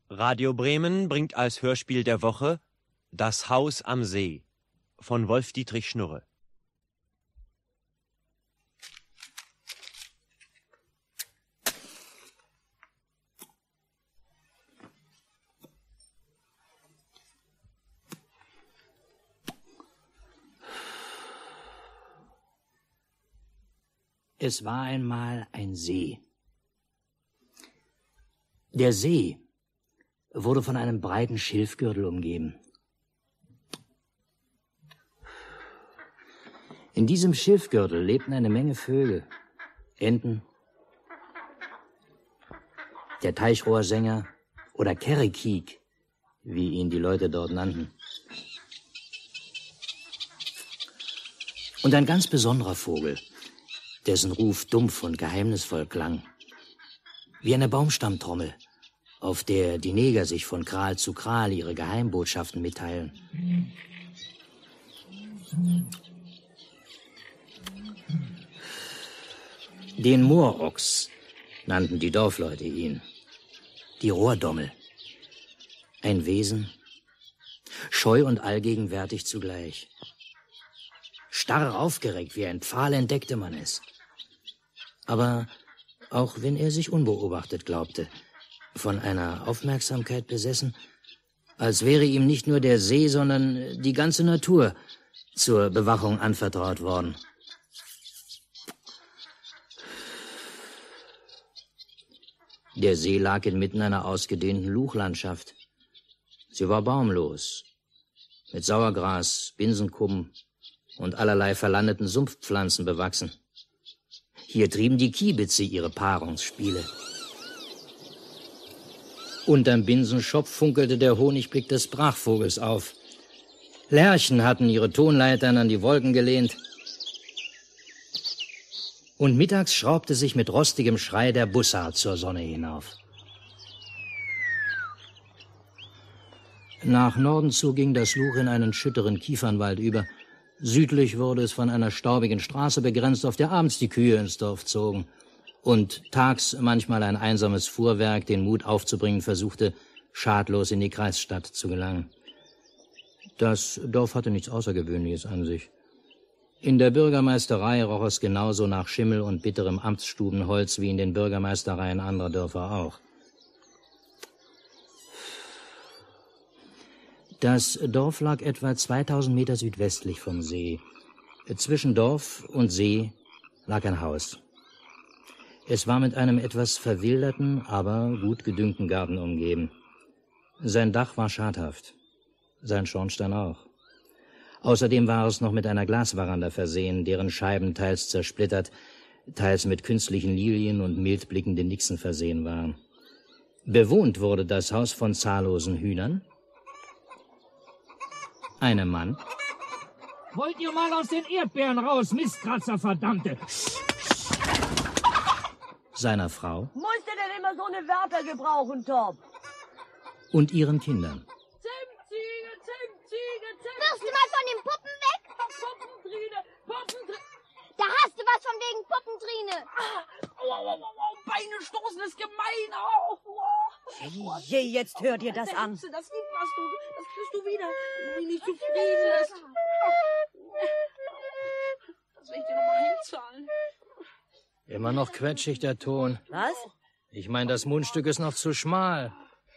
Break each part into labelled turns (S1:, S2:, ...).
S1: Radio Bremen bringt als Hörspiel der Woche Das Haus am See von Wolf-Dietrich Schnurre.
S2: Es war einmal ein See. Der See wurde von einem breiten Schilfgürtel umgeben. In diesem Schilfgürtel lebten eine Menge Vögel, Enten, der Teichrohrsänger oder Kerrikiek, wie ihn die Leute dort nannten. Und ein ganz besonderer Vogel, dessen Ruf dumpf und geheimnisvoll klang, wie eine Baumstammtrommel, auf der die Neger sich von Kral zu Kral ihre Geheimbotschaften mitteilen. Den Moorochs nannten die Dorfleute ihn, die Rohrdommel. Ein Wesen, scheu und allgegenwärtig zugleich. Starr aufgeregt wie ein Pfahl entdeckte man es. Aber auch wenn er sich unbeobachtet glaubte, von einer Aufmerksamkeit besessen, als wäre ihm nicht nur der See, sondern die ganze Natur zur Bewachung anvertraut worden. Der See lag inmitten einer ausgedehnten Luchlandschaft. Sie war baumlos, mit Sauergras, Binsenkuppen und allerlei verlandeten Sumpfpflanzen bewachsen. Hier trieben die Kiebitze ihre Paarungsspiele. Unterm Binsenschopf funkelte der Honigblick des Brachvogels auf. Lerchen hatten ihre Tonleitern an die Wolken gelehnt. Und mittags schraubte sich mit rostigem Schrei der Bussard zur Sonne hinauf. Nach Norden zu ging das Luch in einen schütteren Kiefernwald über. Südlich wurde es von einer staubigen Straße begrenzt, auf der abends die Kühe ins Dorf zogen und tags manchmal ein einsames Fuhrwerk den Mut aufzubringen versuchte, schadlos in die Kreisstadt zu gelangen. Das Dorf hatte nichts Außergewöhnliches an sich. In der Bürgermeisterei roch es genauso nach Schimmel und bitterem Amtsstubenholz wie in den Bürgermeistereien anderer Dörfer auch. Das Dorf lag etwa 2000 Meter südwestlich vom See. Zwischen Dorf und See lag ein Haus. Es war mit einem etwas verwilderten, aber gut gedüngten Garten umgeben. Sein Dach war schadhaft, sein Schornstein auch. Außerdem war es noch mit einer Glasveranda versehen, deren Scheiben teils zersplittert, teils mit künstlichen Lilien und mild blickenden Nixen versehen waren. Bewohnt wurde das Haus von zahllosen Hühnern, einem Mann.
S3: Wollt ihr mal aus den Erdbeeren raus, Mistkratzer, verdammte!
S2: Seiner Frau.
S4: Musst du denn immer so eine Wörter gebrauchen, Tom?
S2: Und ihren Kindern.
S4: Zimtziege, Zimtziege, Zimtziege.
S5: Wirst du mal von den Puppen weg?
S4: Puppentrine, Puppentrine.
S5: Da hast du was von wegen Puppentrine.
S4: Beine stoßen ist gemein. Je, jetzt hört ihr das an.
S6: Das gibt was, du. Das kriegst du wieder, wenn du mich nicht zufrieden lässt. Das will ich dir nochmal heimzahlen.
S2: Immer noch quetschig, der Ton.
S4: Was?
S2: Ich meine, das Mundstück ist noch zu schmal.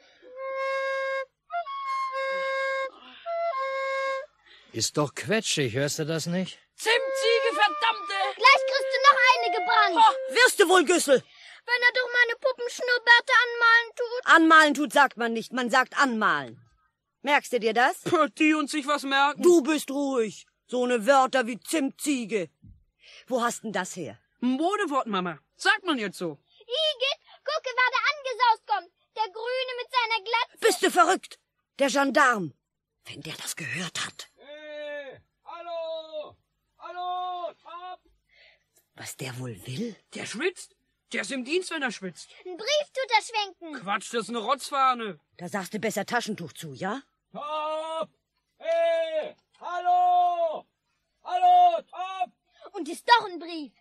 S2: Ist doch quetschig, hörst du das nicht?
S6: Zimtziege, verdammte!
S5: Gleich kriegst du noch eine gebrannt.
S4: Wirst du wohl, Güssel?
S5: Wenn er doch meine Puppenschnurrbärte anmalen tut.
S4: Anmalen tut, sagt man nicht. Man sagt anmalen. Merkst du dir das?
S6: Die und sich was merken.
S4: Du bist ruhig. So eine Wörter wie Zimtziege. Wo hast denn das her?
S6: Ein Modewort, Mama. Sagt man jetzt so.
S5: Igitt, gucke, wer da angesaust kommt. Der Grüne mit seiner Glatze.
S4: Bist du verrückt? Der Gendarm. Wenn der das gehört hat.
S7: Hey, hallo! Hallo, Top!
S4: Was der wohl will?
S6: Der schwitzt. Der ist im Dienst, wenn er schwitzt.
S5: Ein Brief tut er schwenken.
S6: Quatsch, das ist eine Rotzfahne.
S4: Da sagst du besser Taschentuch zu, ja?
S7: Top! Hey, hallo! Hallo, Top!
S5: Und ist doch ein Brief.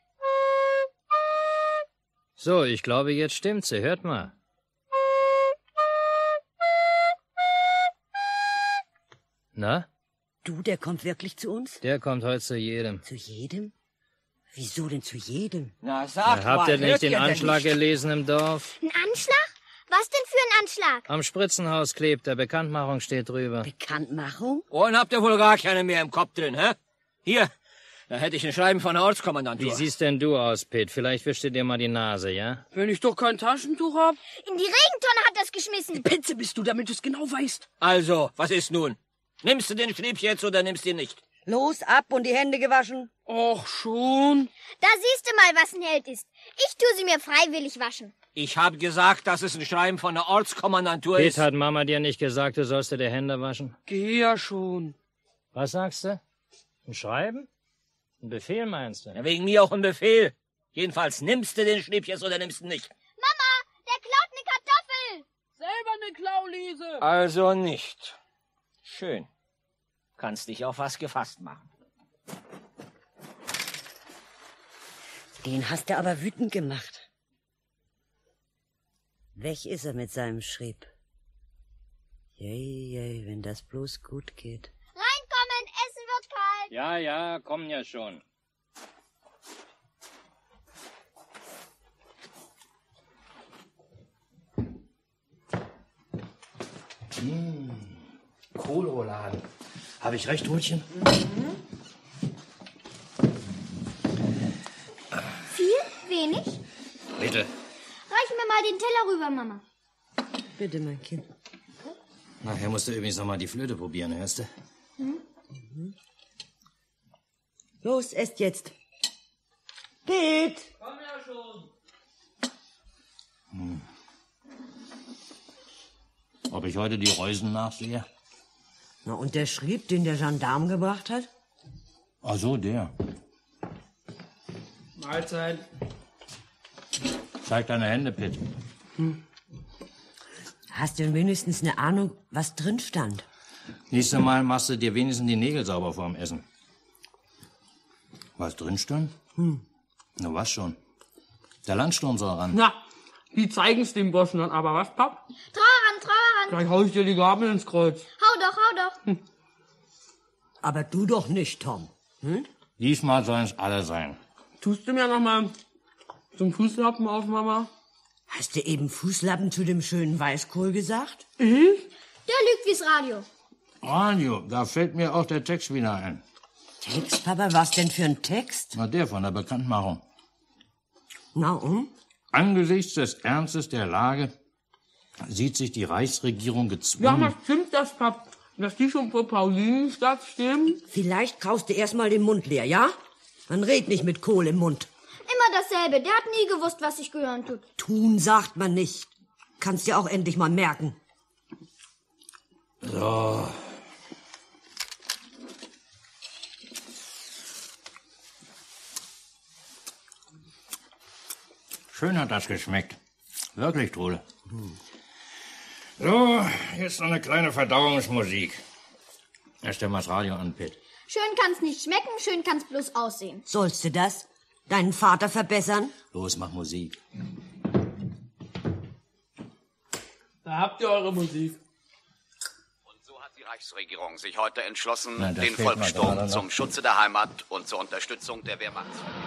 S2: So, ich glaube, jetzt stimmt's. Hört mal. Na?
S4: Du, der kommt wirklich zu uns?
S2: Der kommt heute zu jedem.
S4: Zu jedem? Wieso denn zu jedem?
S7: Na, sag
S2: Habt ihr
S7: mal,
S2: nicht
S7: hört
S2: den
S7: ihr denn
S2: Anschlag
S7: nicht?
S2: gelesen im Dorf?
S5: Ein Anschlag? Was denn für ein Anschlag?
S2: Am Spritzenhaus klebt er, Bekanntmachung steht drüber.
S4: Bekanntmachung?
S7: Und habt ihr wohl gar keine mehr im Kopf drin, hä? Hier, da hätte ich ein Schreiben von der Ortskommandantur.
S2: Wie siehst denn du aus, Pitt? Vielleicht wischst du dir mal die Nase, ja?
S6: Wenn ich doch kein Taschentuch hab.
S5: In die Regentonne hat er's geschmissen.
S6: Petze bist du, damit du es genau weißt.
S7: Also, was ist nun? Nimmst du den Schnips jetzt oder nimmst du ihn nicht?
S4: Los, ab und die Hände gewaschen.
S6: Och, schon.
S5: Da siehst du mal, was ein Held ist. Ich tue sie mir freiwillig waschen.
S7: Ich habe gesagt, dass es ein Schreiben von der Ortskommandantur
S2: Pitt,
S7: ist.
S2: hat Mama dir nicht gesagt, du sollst dir die Hände waschen?
S6: Geh ja schon.
S2: Was sagst du? Ein Schreiben? Ein Befehl meinst du?
S7: Ja, wegen mir auch ein Befehl. Jedenfalls nimmst du den Schnips jetzt oder nimmst du ihn nicht.
S5: Mama, der klaut eine Kartoffel.
S6: Selber eine Klaulese.
S7: Also nicht. Schön. Kannst dich auf was gefasst machen.
S4: Den hast du aber wütend gemacht. Weg ist er mit seinem Schrieb. Jei, wenn das bloß gut geht.
S5: Reinkommen, Essen wird kalt.
S2: Ja, kommen ja schon.
S8: Kohlrouladen. Habe ich recht, Rutchen?
S5: Viel? Wenig?
S8: Bitte.
S5: Reich mir mal den Teller rüber, Mama.
S4: Bitte, mein Kind.
S8: Nachher musst du übrigens noch mal die Flöte probieren, hörst du?
S4: Los, esst jetzt. Pitt!
S6: Komm ja schon.
S8: Ob ich heute die Reusen nachsehe?
S4: Na, und der Schrieb, den der Gendarm gebracht hat?
S8: Ach so, der.
S6: Mahlzeit.
S8: Zeig deine Hände, Pitt.
S4: Hast du denn wenigstens eine Ahnung, was drin stand?
S8: Nächstes Mal machst du dir wenigstens die Nägel sauber vorm Essen. Was drin stand? Na, was schon? Der Landsturm soll ran.
S6: Na, die zeigen's dem Burschen dann aber, was, Papp?
S5: Trauerrand.
S6: Gleich hau ich dir die Gabel ins Kreuz.
S5: Hau doch.
S4: Aber du doch nicht, Tom.
S8: Diesmal sollen es alle sein.
S6: Tust du mir noch mal zum Fußlappen auf, Mama?
S4: Hast du eben Fußlappen zu dem schönen Weißkohl gesagt?
S5: Der lügt wie's Radio.
S8: Radio, da fällt mir auch der Text wieder ein.
S4: Text, Papa, was denn für ein Text?
S8: Na, der von der Bekanntmachung.
S4: Na und?
S8: Angesichts des Ernstes der Lage sieht sich die Reichsregierung
S6: Ja,
S8: gezwungen...
S6: was stimmt das, Papp? Dass die schon vor Paulinenstadt stehen?
S4: Vielleicht kaust du erst mal den Mund leer, ja? Man redet nicht mit Kohl im Mund.
S5: Immer dasselbe. Der hat nie gewusst, was sich gehören tut.
S4: Tun sagt man nicht. Kannst dir auch endlich mal merken.
S8: So. Schön hat das geschmeckt. Wirklich, Trude. So, jetzt noch eine kleine Verdauungsmusik. Erst stell mal das Radio an, Pitt.
S5: Schön kann's nicht schmecken, schön kann's bloß aussehen.
S4: Sollst du das? Deinen Vater verbessern?
S8: Los, mach Musik.
S6: Da habt ihr eure Musik.
S9: Und so hat die Reichsregierung sich heute entschlossen,
S8: Na, das
S9: den
S8: fehlt mir
S9: Volkssturm
S8: gerade noch.
S9: zum Schutze der Heimat und zur Unterstützung der Wehrmacht.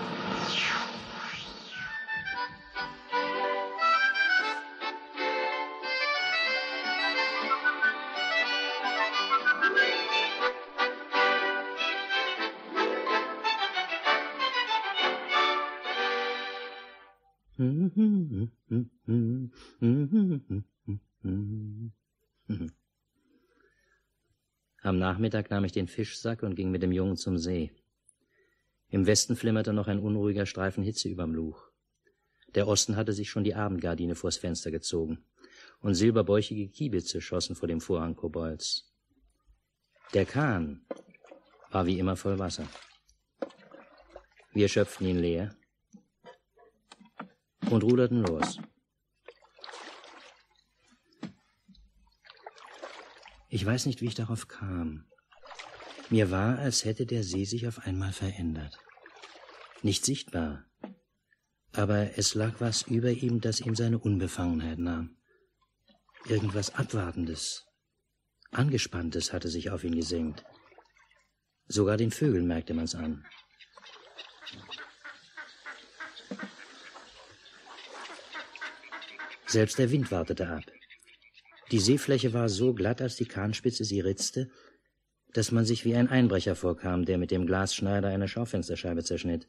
S2: Am Nachmittag nahm ich den Fischsack und ging mit dem Jungen zum See. Im Westen flimmerte noch ein unruhiger Streifen Hitze überm Luch. Der Osten hatte sich schon die Abendgardine vors Fenster gezogen, und silberbäuchige Kiebitze schossen vor dem Vorhang Kobolds. Der Kahn war wie immer voll Wasser. Wir schöpften ihn leer und ruderten los. Ich weiß nicht, wie ich darauf kam. Mir war, als hätte der See sich auf einmal verändert. Nicht sichtbar, aber es lag was über ihm, das ihm seine Unbefangenheit nahm. Irgendwas Abwartendes, Angespanntes hatte sich auf ihn gesenkt. Sogar den Vögeln merkte man's an. Selbst der Wind wartete ab. Die Seefläche war so glatt, als die Kahnspitze sie ritzte, dass man sich wie ein Einbrecher vorkam, der mit dem Glasschneider eine Schaufensterscheibe zerschnitt.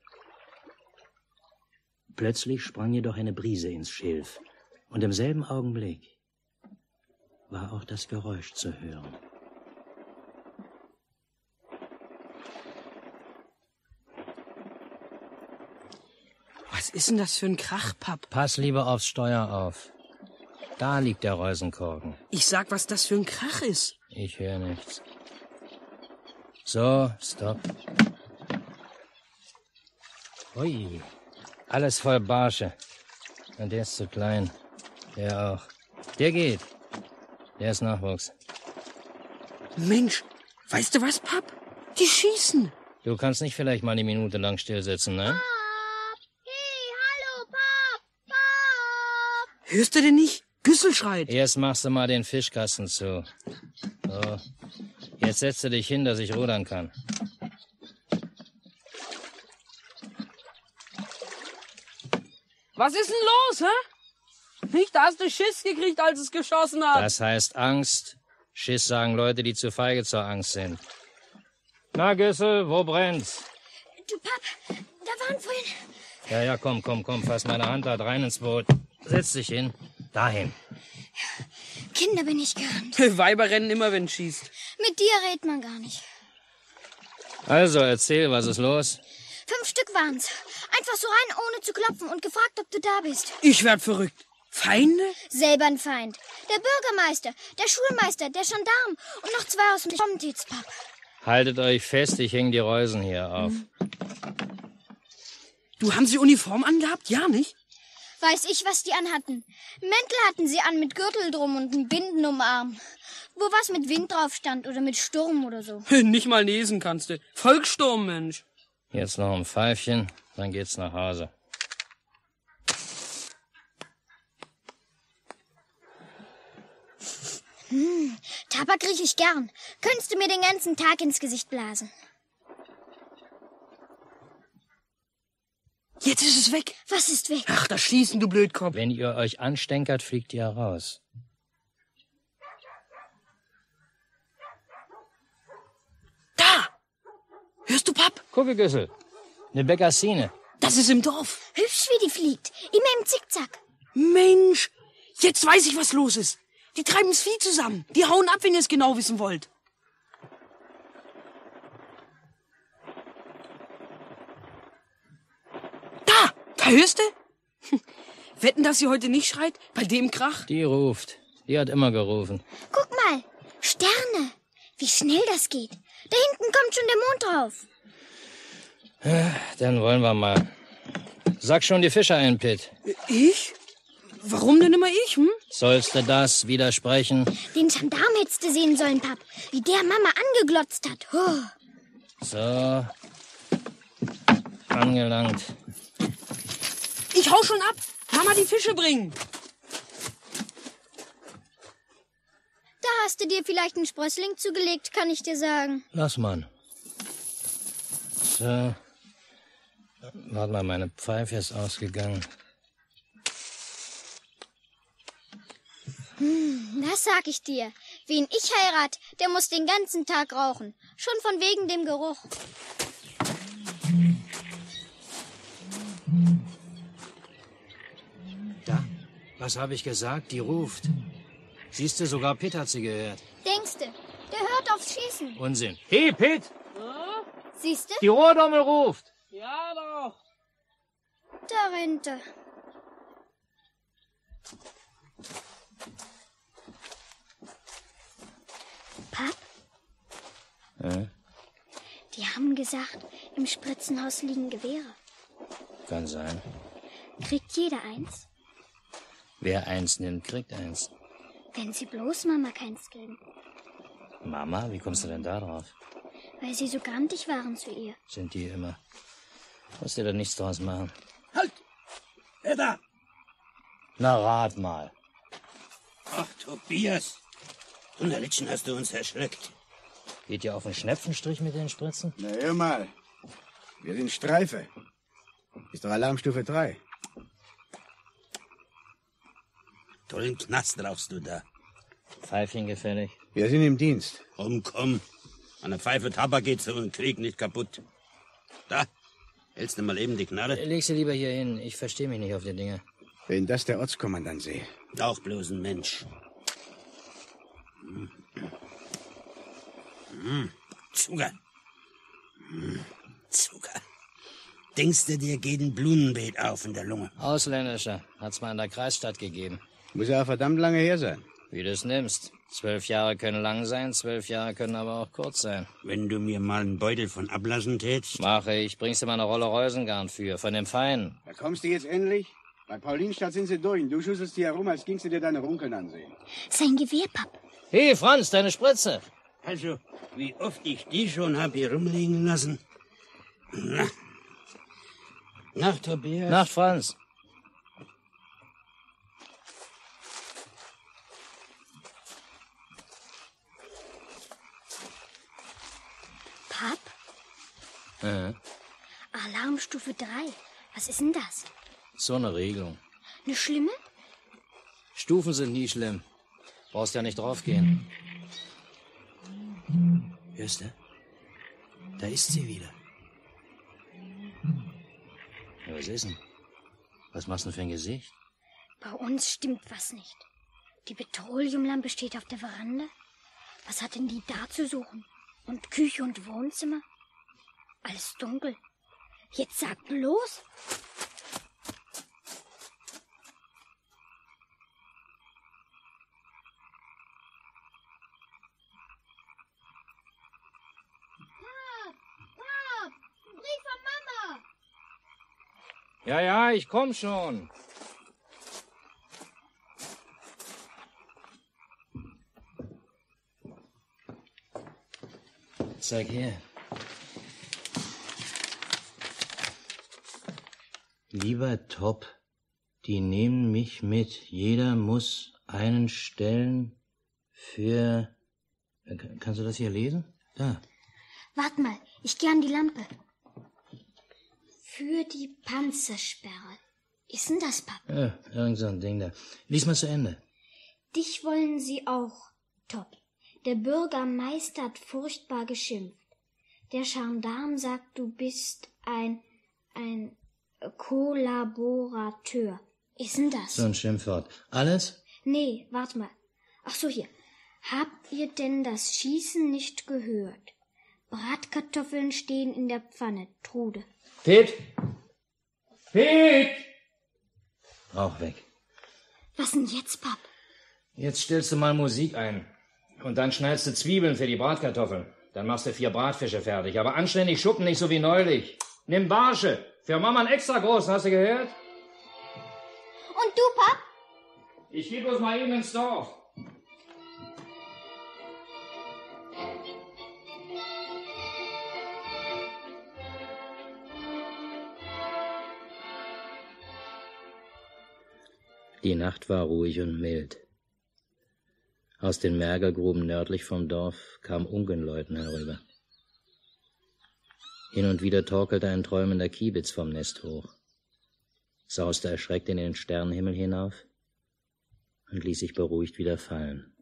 S2: Plötzlich sprang jedoch eine Brise ins Schilf, und im selben Augenblick war auch das Geräusch zu hören.
S6: Was ist denn das für ein Krach, Papp?
S2: Pass lieber aufs Steuer auf. Da liegt der Reusenkorken.
S6: Ich sag, was das für ein Krach ist.
S2: Ich höre nichts. So, stopp. Ui, alles voll Barsche. Und der ist zu klein. Der auch. Der geht. Der ist Nachwuchs.
S6: Mensch, weißt du was, Papp? Die schießen.
S2: Du kannst nicht vielleicht mal eine Minute lang stillsitzen, ne?
S5: Hey, hallo, Pap!
S6: Hörst du denn nicht? Güssel schreit.
S2: Erst machst du mal den Fischkasten zu. So. Jetzt setzt du dich hin, dass ich rudern kann.
S6: Was ist denn los, hä? Nicht, da hast du Schiss gekriegt, als es geschossen hat.
S2: Das heißt Angst. Schiss sagen Leute, die zu feige zur Angst sind. Na, Güssel, wo brennt's?
S5: Du, Pap, da waren vorhin...
S2: Ja, komm, fass meine Hand da rein ins Boot. Setz dich hin. Dahin.
S5: Kinder bin ich gerannt.
S6: Weiber rennen immer, wenn schießt.
S5: Mit dir redet man gar nicht.
S2: Also, erzähl, was ist los?
S5: 5 Stück waren's. Einfach so rein, ohne zu klopfen und gefragt, ob du da bist.
S6: Ich werd verrückt. Feinde?
S5: Selber ein Feind. Der Bürgermeister, der Schulmeister, der Gendarm und noch 2 aus dem Komiteetspap.
S2: Haltet euch fest, ich häng die Reusen hier auf.
S6: Du, haben sie Uniform angehabt? Ja, nicht?
S5: Weiß ich, was die anhatten. Mäntel hatten sie an mit Gürtel drum und einen Binden um den Arm. Wo was mit Wind drauf stand oder mit Sturm oder so.
S6: Nicht mal lesen kannst du. Volkssturm, Mensch.
S2: Jetzt noch ein Pfeifchen, dann geht's nach Hause.
S5: Tabak riech ich gern. Könntest du mir den ganzen Tag ins Gesicht blasen?
S6: Jetzt ist es weg.
S5: Was ist weg?
S6: Ach, das Schießen, du Blödkopf.
S2: Wenn ihr euch anstänkert, fliegt ihr raus.
S6: Da! Hörst du, Papp?
S2: Gucke, Güssel. Eine Bekassine.
S6: Das ist im Dorf.
S5: Hübsch, wie die fliegt. Immer im Zickzack.
S6: Mensch, jetzt weiß ich, was los ist. Die treiben's Vieh zusammen. Die hauen ab, wenn ihr es genau wissen wollt. Da hörst du? Wetten, dass sie heute nicht schreit? Bei dem Krach?
S2: Die ruft. Die hat immer gerufen.
S5: Guck mal, Sterne. Wie schnell das geht. Da hinten kommt schon der Mond drauf.
S2: Dann wollen wir mal. Sag schon die Fischer ein, Pitt.
S6: Ich? Warum denn immer ich, hm?
S2: Sollst du das widersprechen?
S5: Den Gendarm hättest du sehen sollen, Papp. Wie der Mama angeglotzt hat.
S2: So. Angelangt.
S6: Ich hau schon ab. Mama, die Fische bringen.
S5: Da hast du dir vielleicht einen Sprössling zugelegt, kann ich dir sagen.
S2: Lass mal. So. Warte mal, meine Pfeife ist ausgegangen.
S5: Das sag ich dir. Wen ich heirat, der muss den ganzen Tag rauchen. Schon von wegen dem Geruch.
S2: Da, was habe ich gesagt? Die ruft. Siehst du, sogar Pitt hat sie gehört.
S5: Denkste, der hört aufs Schießen.
S2: Unsinn. Hey, Pitt!
S5: Siehst du?
S2: Die Rohrdommel ruft.
S6: Ja, doch.
S5: Da rennt er. Pap? Die haben gesagt, im Spritzenhaus liegen Gewehre.
S2: Kann sein.
S5: Kriegt jeder eins?
S2: Wer eins nimmt, kriegt eins.
S5: Wenn sie bloß Mama keins geben.
S2: Mama, wie kommst du denn da drauf?
S5: Weil sie so grantig waren zu ihr.
S2: Sind die immer. Musst dir da nichts draus machen.
S10: Halt! Wer da?
S2: Na, rat mal.
S10: Ach, Tobias.
S11: Wunderlittchen hast du uns erschreckt.
S2: Geht ihr auf den Schnepfenstrich mit den Spritzen?
S10: Na, hör mal. Wir sind Streife. Ist doch Alarmstufe 3.
S11: Tollen Knast rauchst du da.
S2: Pfeifchen gefällig.
S10: Wir sind im Dienst.
S11: Komm. An der Pfeife Tabak geht so ein Krieg nicht kaputt. Da, hältst du mal eben die Knarre?
S2: Leg sie lieber hier hin. Ich verstehe mich nicht auf die Dinge.
S10: Wenn das der Ortskommandant sehe.
S11: Auch bloß ein Mensch. Zucker. Zucker. Denkst du, dir geht ein Blumenbeet auf in der Lunge?
S2: Ausländischer. Hat's mal in der Kreisstadt gegeben.
S10: Muss ja verdammt lange her sein.
S2: Wie du es nimmst. 12 Jahre können lang sein, 12 Jahre können aber auch kurz sein.
S11: Wenn du mir mal einen Beutel von ablassen tätst?
S2: Mache ich. Bringst du mal eine Rolle Reusengarn für, von dem Feinen.
S10: Da kommst du jetzt endlich? Bei Paulinstadt sind sie durch. Du schusselst die herum, als gingst du dir deine Runkeln ansehen.
S5: Sein Gewehr, Papp.
S2: Hey, Franz, deine Spritze.
S11: Also, wie oft ich die schon hab hier rumliegen lassen. Na. Nacht, Tobias.
S2: Nacht, Franz.
S5: Papp?
S2: Ja.
S5: Alarmstufe 3. Was ist denn das?
S2: So eine Regelung.
S5: Eine schlimme?
S2: Stufen sind nie schlimm. Brauchst ja nicht draufgehen.
S11: Hörst du? Da ist sie wieder.
S2: Ja, was ist denn? Was machst du denn für ein Gesicht?
S5: Bei uns stimmt was nicht. Die Petroleumlampe steht auf der Veranda. Was hat denn die da zu suchen? Und Küche und Wohnzimmer? Alles dunkel. Jetzt sag bloß. Pap, ein Brief von Mama.
S2: Ja, ich komm schon. Zeig her. Lieber Top, die nehmen mich mit. Jeder muss einen stellen für... Kannst du das hier lesen? Da.
S5: Wart mal, ich geh an die Lampe. Für die Panzersperre. Ist denn das, Papp?
S2: Ja, irgend so ein Ding da. Lies mal zu Ende.
S5: Dich wollen sie auch, Top. Der Bürgermeister hat furchtbar geschimpft. Der Gendarm sagt, du bist ein Kollaborateur. Ist denn das?
S2: So ein Schimpfwort. Alles?
S5: Nee, wart mal. Ach so, hier. Habt ihr denn das Schießen nicht gehört? Bratkartoffeln stehen in der Pfanne, Trude.
S2: Pete! Auch weg.
S5: Was denn jetzt, Papp?
S2: Jetzt stellst du mal Musik ein. Und dann schneidest du Zwiebeln für die Bratkartoffeln. Dann machst du 4 Bratfische fertig. Aber anständig schuppen, nicht so wie neulich. Nimm Barsche. Für Mama einen extra großen, hast du gehört?
S5: Und du, Papp?
S2: Ich geh bloß mal eben ins Dorf. Die Nacht war ruhig und mild. Aus den Mergelgruben nördlich vom Dorf kam Ungenleuten herüber. Hin und wieder torkelte ein träumender Kiebitz vom Nest hoch, sauste erschreckt in den Sternenhimmel hinauf und ließ sich beruhigt wieder fallen.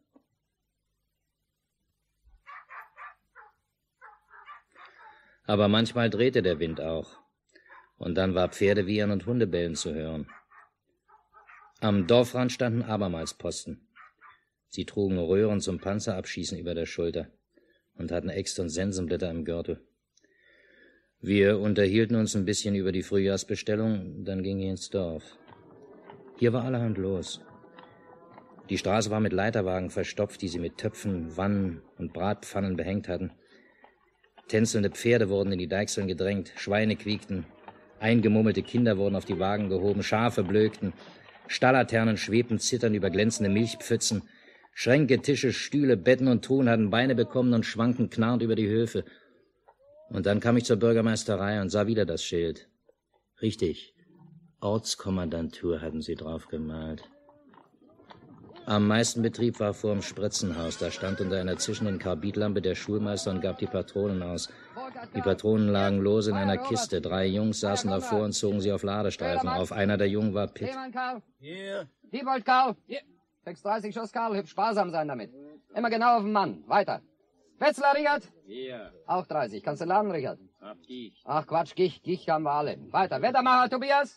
S2: Aber manchmal drehte der Wind auch, und dann war Pferdewiehern und Hundebellen zu hören. Am Dorfrand standen abermals Posten. Sie trugen Röhren zum Panzerabschießen über der Schulter und hatten Äxte und Sensenblätter im Gürtel. Wir unterhielten uns ein bisschen über die Frühjahrsbestellung, dann ging ich ins Dorf. Hier war allerhand los. Die Straße war mit Leiterwagen verstopft, die sie mit Töpfen, Wannen und Bratpfannen behängt hatten. Tänzelnde Pferde wurden in die Deichseln gedrängt, Schweine quiekten, eingemummelte Kinder wurden auf die Wagen gehoben, Schafe blökten, Stalllaternen schwebten zitternd über glänzende Milchpfützen, Schränke, Tische, Stühle, Betten und Truhen hatten Beine bekommen und schwanken knarrend über die Höfe. Und dann kam ich zur Bürgermeisterei und sah wieder das Schild. Richtig, Ortskommandantur hatten sie drauf gemalt. Am meisten Betrieb war vor dem Spritzenhaus. Da stand unter einer zischenden Karbidlampe der Schulmeister und gab die Patronen aus. Die Patronen lagen lose in einer Kiste. 3 Jungs saßen davor und zogen sie auf Ladestreifen auf. Einer der Jungen war Pitt.
S12: Hier. Diebold, Karl. Hier. 6,30 Schuss, Karl. Hübsch sparsam sein damit. Immer genau auf den Mann. Weiter. Wetzler, Richard.
S7: Hier.
S12: Auch 30. Kannst du laden, Richard?
S7: Ach, ich.
S12: Ach, Quatsch. Gich haben wir alle. Weiter. Wettermacher, Tobias.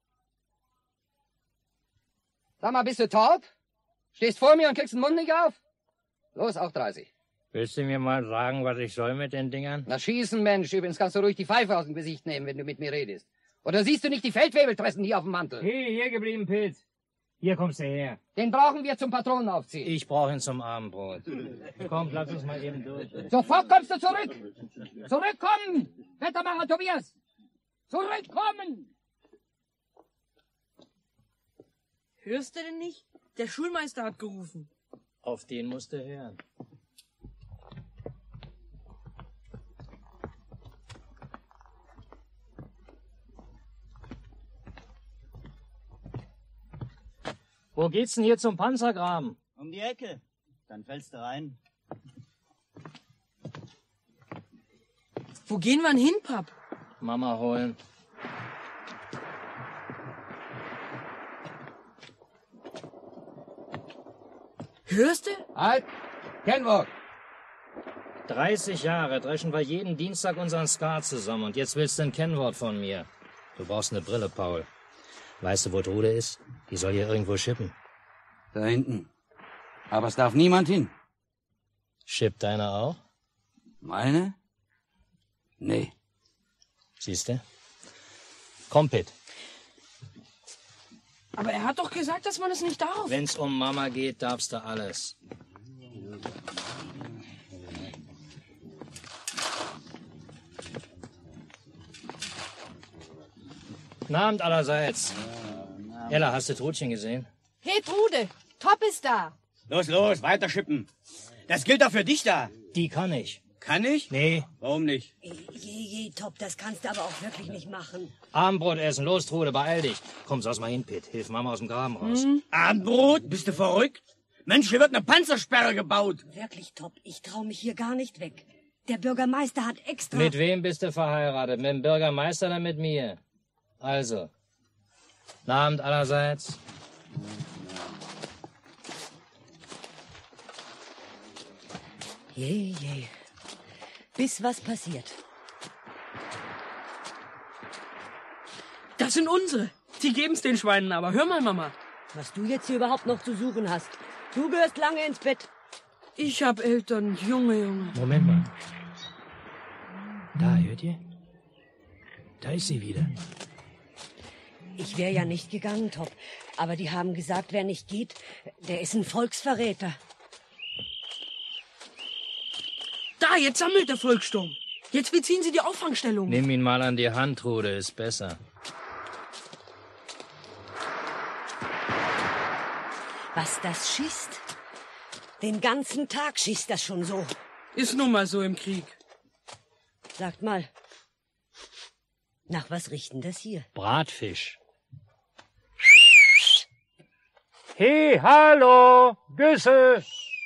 S12: Sag mal, bist du taub? Stehst vor mir und kriegst den Mund nicht auf? Los, auch 30.
S2: Willst du mir mal sagen, was ich soll mit den Dingern?
S12: Na, schießen, Mensch. Übrigens kannst du ruhig die Pfeife aus dem Gesicht nehmen, wenn du mit mir redest. Oder siehst du nicht die Feldwebeltressen hier auf dem Mantel?
S3: Hier geblieben, Pilz. Hier kommst du her.
S12: Den brauchen wir zum Patronenaufziehen.
S2: Ich brauche ihn zum Abendbrot. Komm, lass uns mal eben durch.
S12: Sofort kommst du zurück. Zurückkommen. Wettermacher Tobias. Zurückkommen.
S6: Hörst du denn nicht? Der Schulmeister hat gerufen.
S2: Auf den musst du hören. Wo geht's denn hier zum Panzergraben?
S13: Um die Ecke. Dann fällst du rein.
S6: Wo gehen wir denn hin, Papp?
S2: Mama holen.
S6: Hörst du?
S12: Halt! Kenwort!
S2: 30 Jahre dreschen wir jeden Dienstag unseren Skat zusammen und jetzt willst du ein Kennwort von mir. Du brauchst eine Brille, Paul. Weißt du, wo Trude ist? Die soll hier irgendwo schippen.
S11: Da hinten. Aber es darf niemand hin.
S2: Schippt deine auch?
S11: Meine? Nee.
S2: Siehst du? Komm, Pitt.
S6: Aber er hat doch gesagt, dass man es nicht darf.
S2: Wenn's um Mama geht, darfst du alles. Guten Abend allerseits. Ella, hast du Trudchen gesehen?
S14: Hey, Trude, Top ist da.
S11: Los, los, weiter schippen. Das gilt doch für dich da.
S2: Die kann ich.
S11: Kann ich?
S2: Nee.
S11: Warum nicht?
S4: Je, Top, das kannst du aber auch wirklich nicht machen.
S2: Abendbrot essen. Los, Trude, beeil dich. Komm, saß mal hin, Pitt. Hilf Mama aus dem Graben raus.
S11: Abendbrot? Bist du verrückt? Mensch, hier wird eine Panzersperre gebaut.
S4: Wirklich, Top, ich trau mich hier gar nicht weg. Der Bürgermeister hat extra...
S2: Mit wem bist du verheiratet? Mit dem Bürgermeister oder mit mir? Also, guten Abend allerseits.
S4: Je. Bis was passiert.
S6: Das sind unsere. Die geben's den Schweinen aber. Hör mal, Mama.
S4: Was du jetzt hier überhaupt noch zu suchen hast. Du gehörst lange ins Bett.
S6: Ich hab Eltern, Junge.
S2: Moment mal. Da, hört ihr? Da ist sie wieder.
S4: Ich wäre ja nicht gegangen, Top. Aber die haben gesagt, wer nicht geht, der ist ein Volksverräter.
S6: Da, jetzt sammelt der Volkssturm. Jetzt beziehen sie die Auffangstellung.
S2: Nimm ihn mal an die Hand, Trude, ist besser.
S4: Was das schießt? Den ganzen Tag schießt das schon so.
S6: Ist nun mal so im Krieg.
S4: Sagt mal, nach was riecht denn das hier?
S2: Bratfisch. Hey, hallo, Güsse.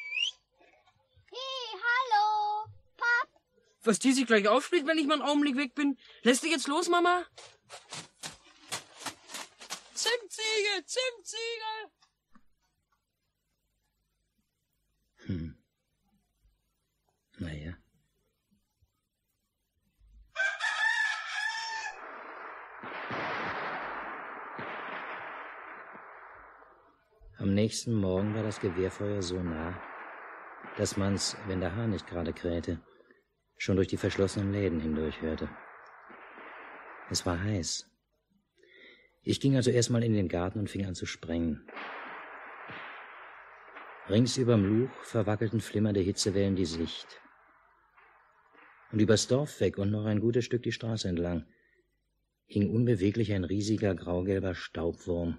S6: Was die sich gleich aufspielt, wenn ich mal einen Augenblick weg bin. Lässt du jetzt los, Mama? Zimtziegel, Zimtziegel!
S2: Naja. Am nächsten Morgen war das Gewehrfeuer so nah, dass man's, wenn der Hahn nicht gerade krähte, schon durch die verschlossenen Läden hindurch hörte. Es war heiß. Ich ging also erstmal in den Garten und fing an zu sprengen. Rings überm Luch verwackelten flimmernde Hitzewellen die Sicht. Und übers Dorf weg und noch ein gutes Stück die Straße entlang hing unbeweglich ein riesiger graugelber Staubwurm.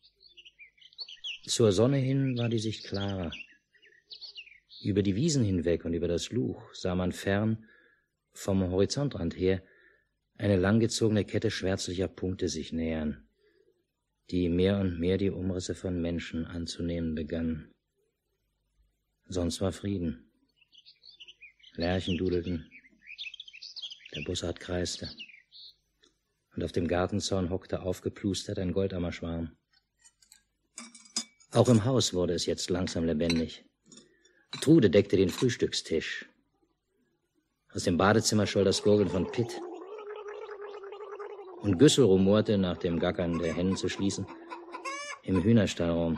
S2: Zur Sonne hin war die Sicht klarer. Über die Wiesen hinweg und über das Luch sah man fern, vom Horizontrand her, eine langgezogene Kette schwärzlicher Punkte sich nähern. die mehr und mehr die Umrisse von Menschen anzunehmen begann. Sonst war Frieden. Lerchen dudelten, der Bussard kreiste. Und auf dem Gartenzaun hockte aufgeplustert ein Goldammerschwarm. Auch im Haus wurde es jetzt langsam lebendig. Trude deckte den Frühstückstisch. Aus dem Badezimmer scholl das Gurgeln von Pitt. Und Güssel rumorte, nach dem Gackern der Hennen zu schließen, im Hühnerstall rum.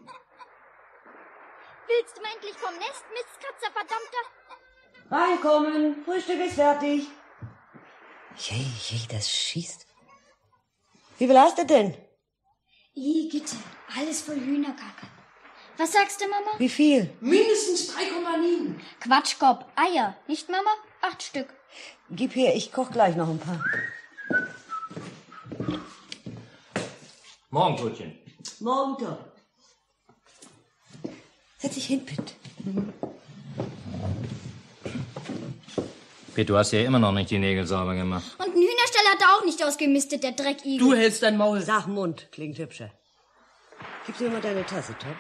S5: Willst du mal endlich vom Nest, Mistkratzer, verdammter?
S4: Reinkommen, Frühstück ist fertig. Je, das schießt. Wie viel hast du denn?
S5: Igitte, alles voll Hühnerkacke. Was sagst du, Mama?
S4: Wie viel?
S6: Mindestens 3,9.
S5: Quatschkopf, Eier, nicht, Mama? 8 Stück.
S4: Gib her, ich koch gleich noch ein paar.
S8: Morgen, Tutchen.
S4: Morgen, Tom. Setz dich hin, Pitt.
S8: Pitt, du hast ja immer noch nicht die Nägel sauber gemacht.
S5: Und einen Hühnerstall hat er auch nicht ausgemistet, der Dreckigel.
S6: Du hältst dein Maul.
S4: Sag Mund, klingt hübscher. Gib dir mal deine Tasse, Tom.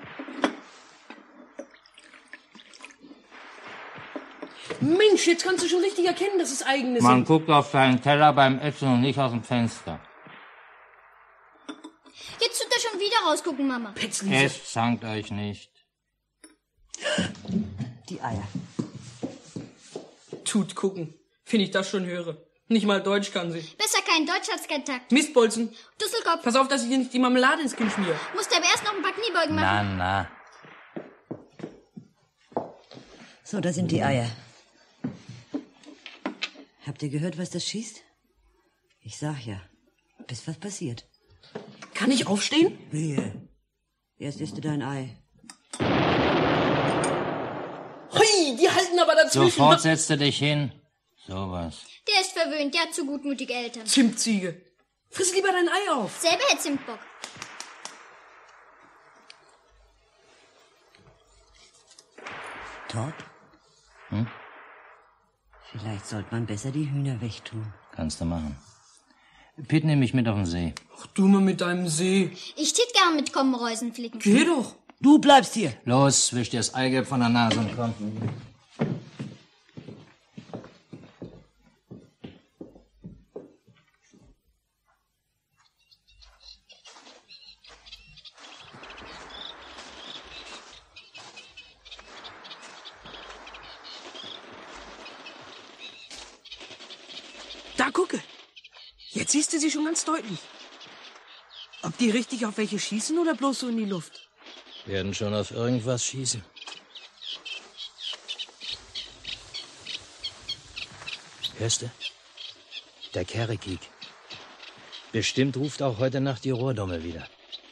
S6: Mensch, jetzt kannst du schon richtig erkennen, dass es eigene
S8: Man
S6: sind.
S8: guckt auf seinen Teller beim Essen und nicht aus dem Fenster.
S5: Jetzt tut er schon wieder rausgucken, Mama.
S8: Es zankt euch nicht.
S4: Die Eier.
S6: Tut gucken. Finde ich das schon höre. Nicht mal Deutsch kann sie.
S5: Besser kein Deutsch als kein Takt.
S6: Mistbolzen.
S5: Dusselkopf.
S6: Pass auf, dass ich dir nicht die Marmelade ins Kinn schmier.
S5: Musst aber erst noch ein paar Kniebeugen machen.
S8: Na.
S4: So, da sind die Eier. Habt ihr gehört, was das schießt? Ich sag ja, bis was passiert.
S6: Kann ich aufstehen?
S4: Wehe. Erst isst du dein Ei.
S6: Hui, die halten aber dazwischen.
S8: Sofort setzt du dich hin. Sowas.
S5: Der ist verwöhnt, der hat zu gutmütige Eltern.
S6: Zimtziege. Friss lieber dein Ei auf.
S5: Selber hätte Zimtbock.
S4: Todd? Vielleicht sollte man besser die Hühner wegtun.
S8: Kannst du machen. Pitt nehme ich mit auf den See.
S6: Ach, du mal mit deinem See.
S5: Ich tät gern mitkommen, Reusen flicken.
S6: Geh doch.
S4: Du bleibst hier.
S8: Los, wisch dir das Eigelb von der Nase und komm.
S6: Da gucke. Jetzt siehst du sie schon ganz deutlich. Ob die richtig auf welche schießen oder bloß so in die Luft?
S2: Werden schon auf irgendwas schießen. Hörst du? Der Kerrekik. Bestimmt ruft auch heute Nacht die Rohrdumme wieder.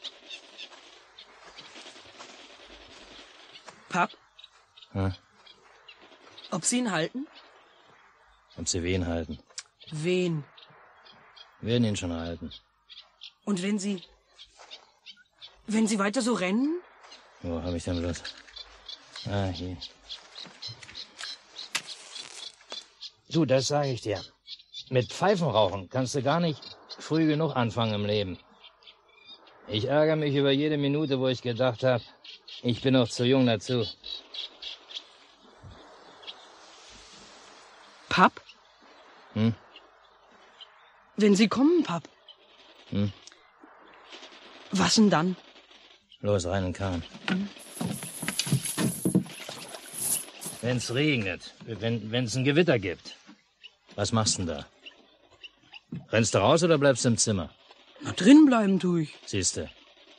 S6: Pap,
S2: Hm?
S6: ob sie ihn halten?
S2: Ob sie wen halten?
S6: Wen?
S2: Werden ihn schon halten.
S6: Und wenn sie weiter so rennen?
S2: Wo habe ich denn bloß? Ah, hier. Du, das sage ich dir. Mit Pfeifenrauchen kannst du gar nicht früh genug anfangen im Leben. Ich ärgere mich über jede Minute, wo ich gedacht habe, ich bin noch zu jung dazu.
S6: Pap?
S2: Hm?
S6: Wenn sie kommen, Pap.
S2: Hm?
S6: Was denn dann?
S2: Los, rein in den Kahn. Wenn's regnet, wenn's ein Gewitter gibt, was machst du denn da? Rennst du raus oder bleibst du im Zimmer?
S6: Na, drin bleiben tu ich.
S2: Siehste.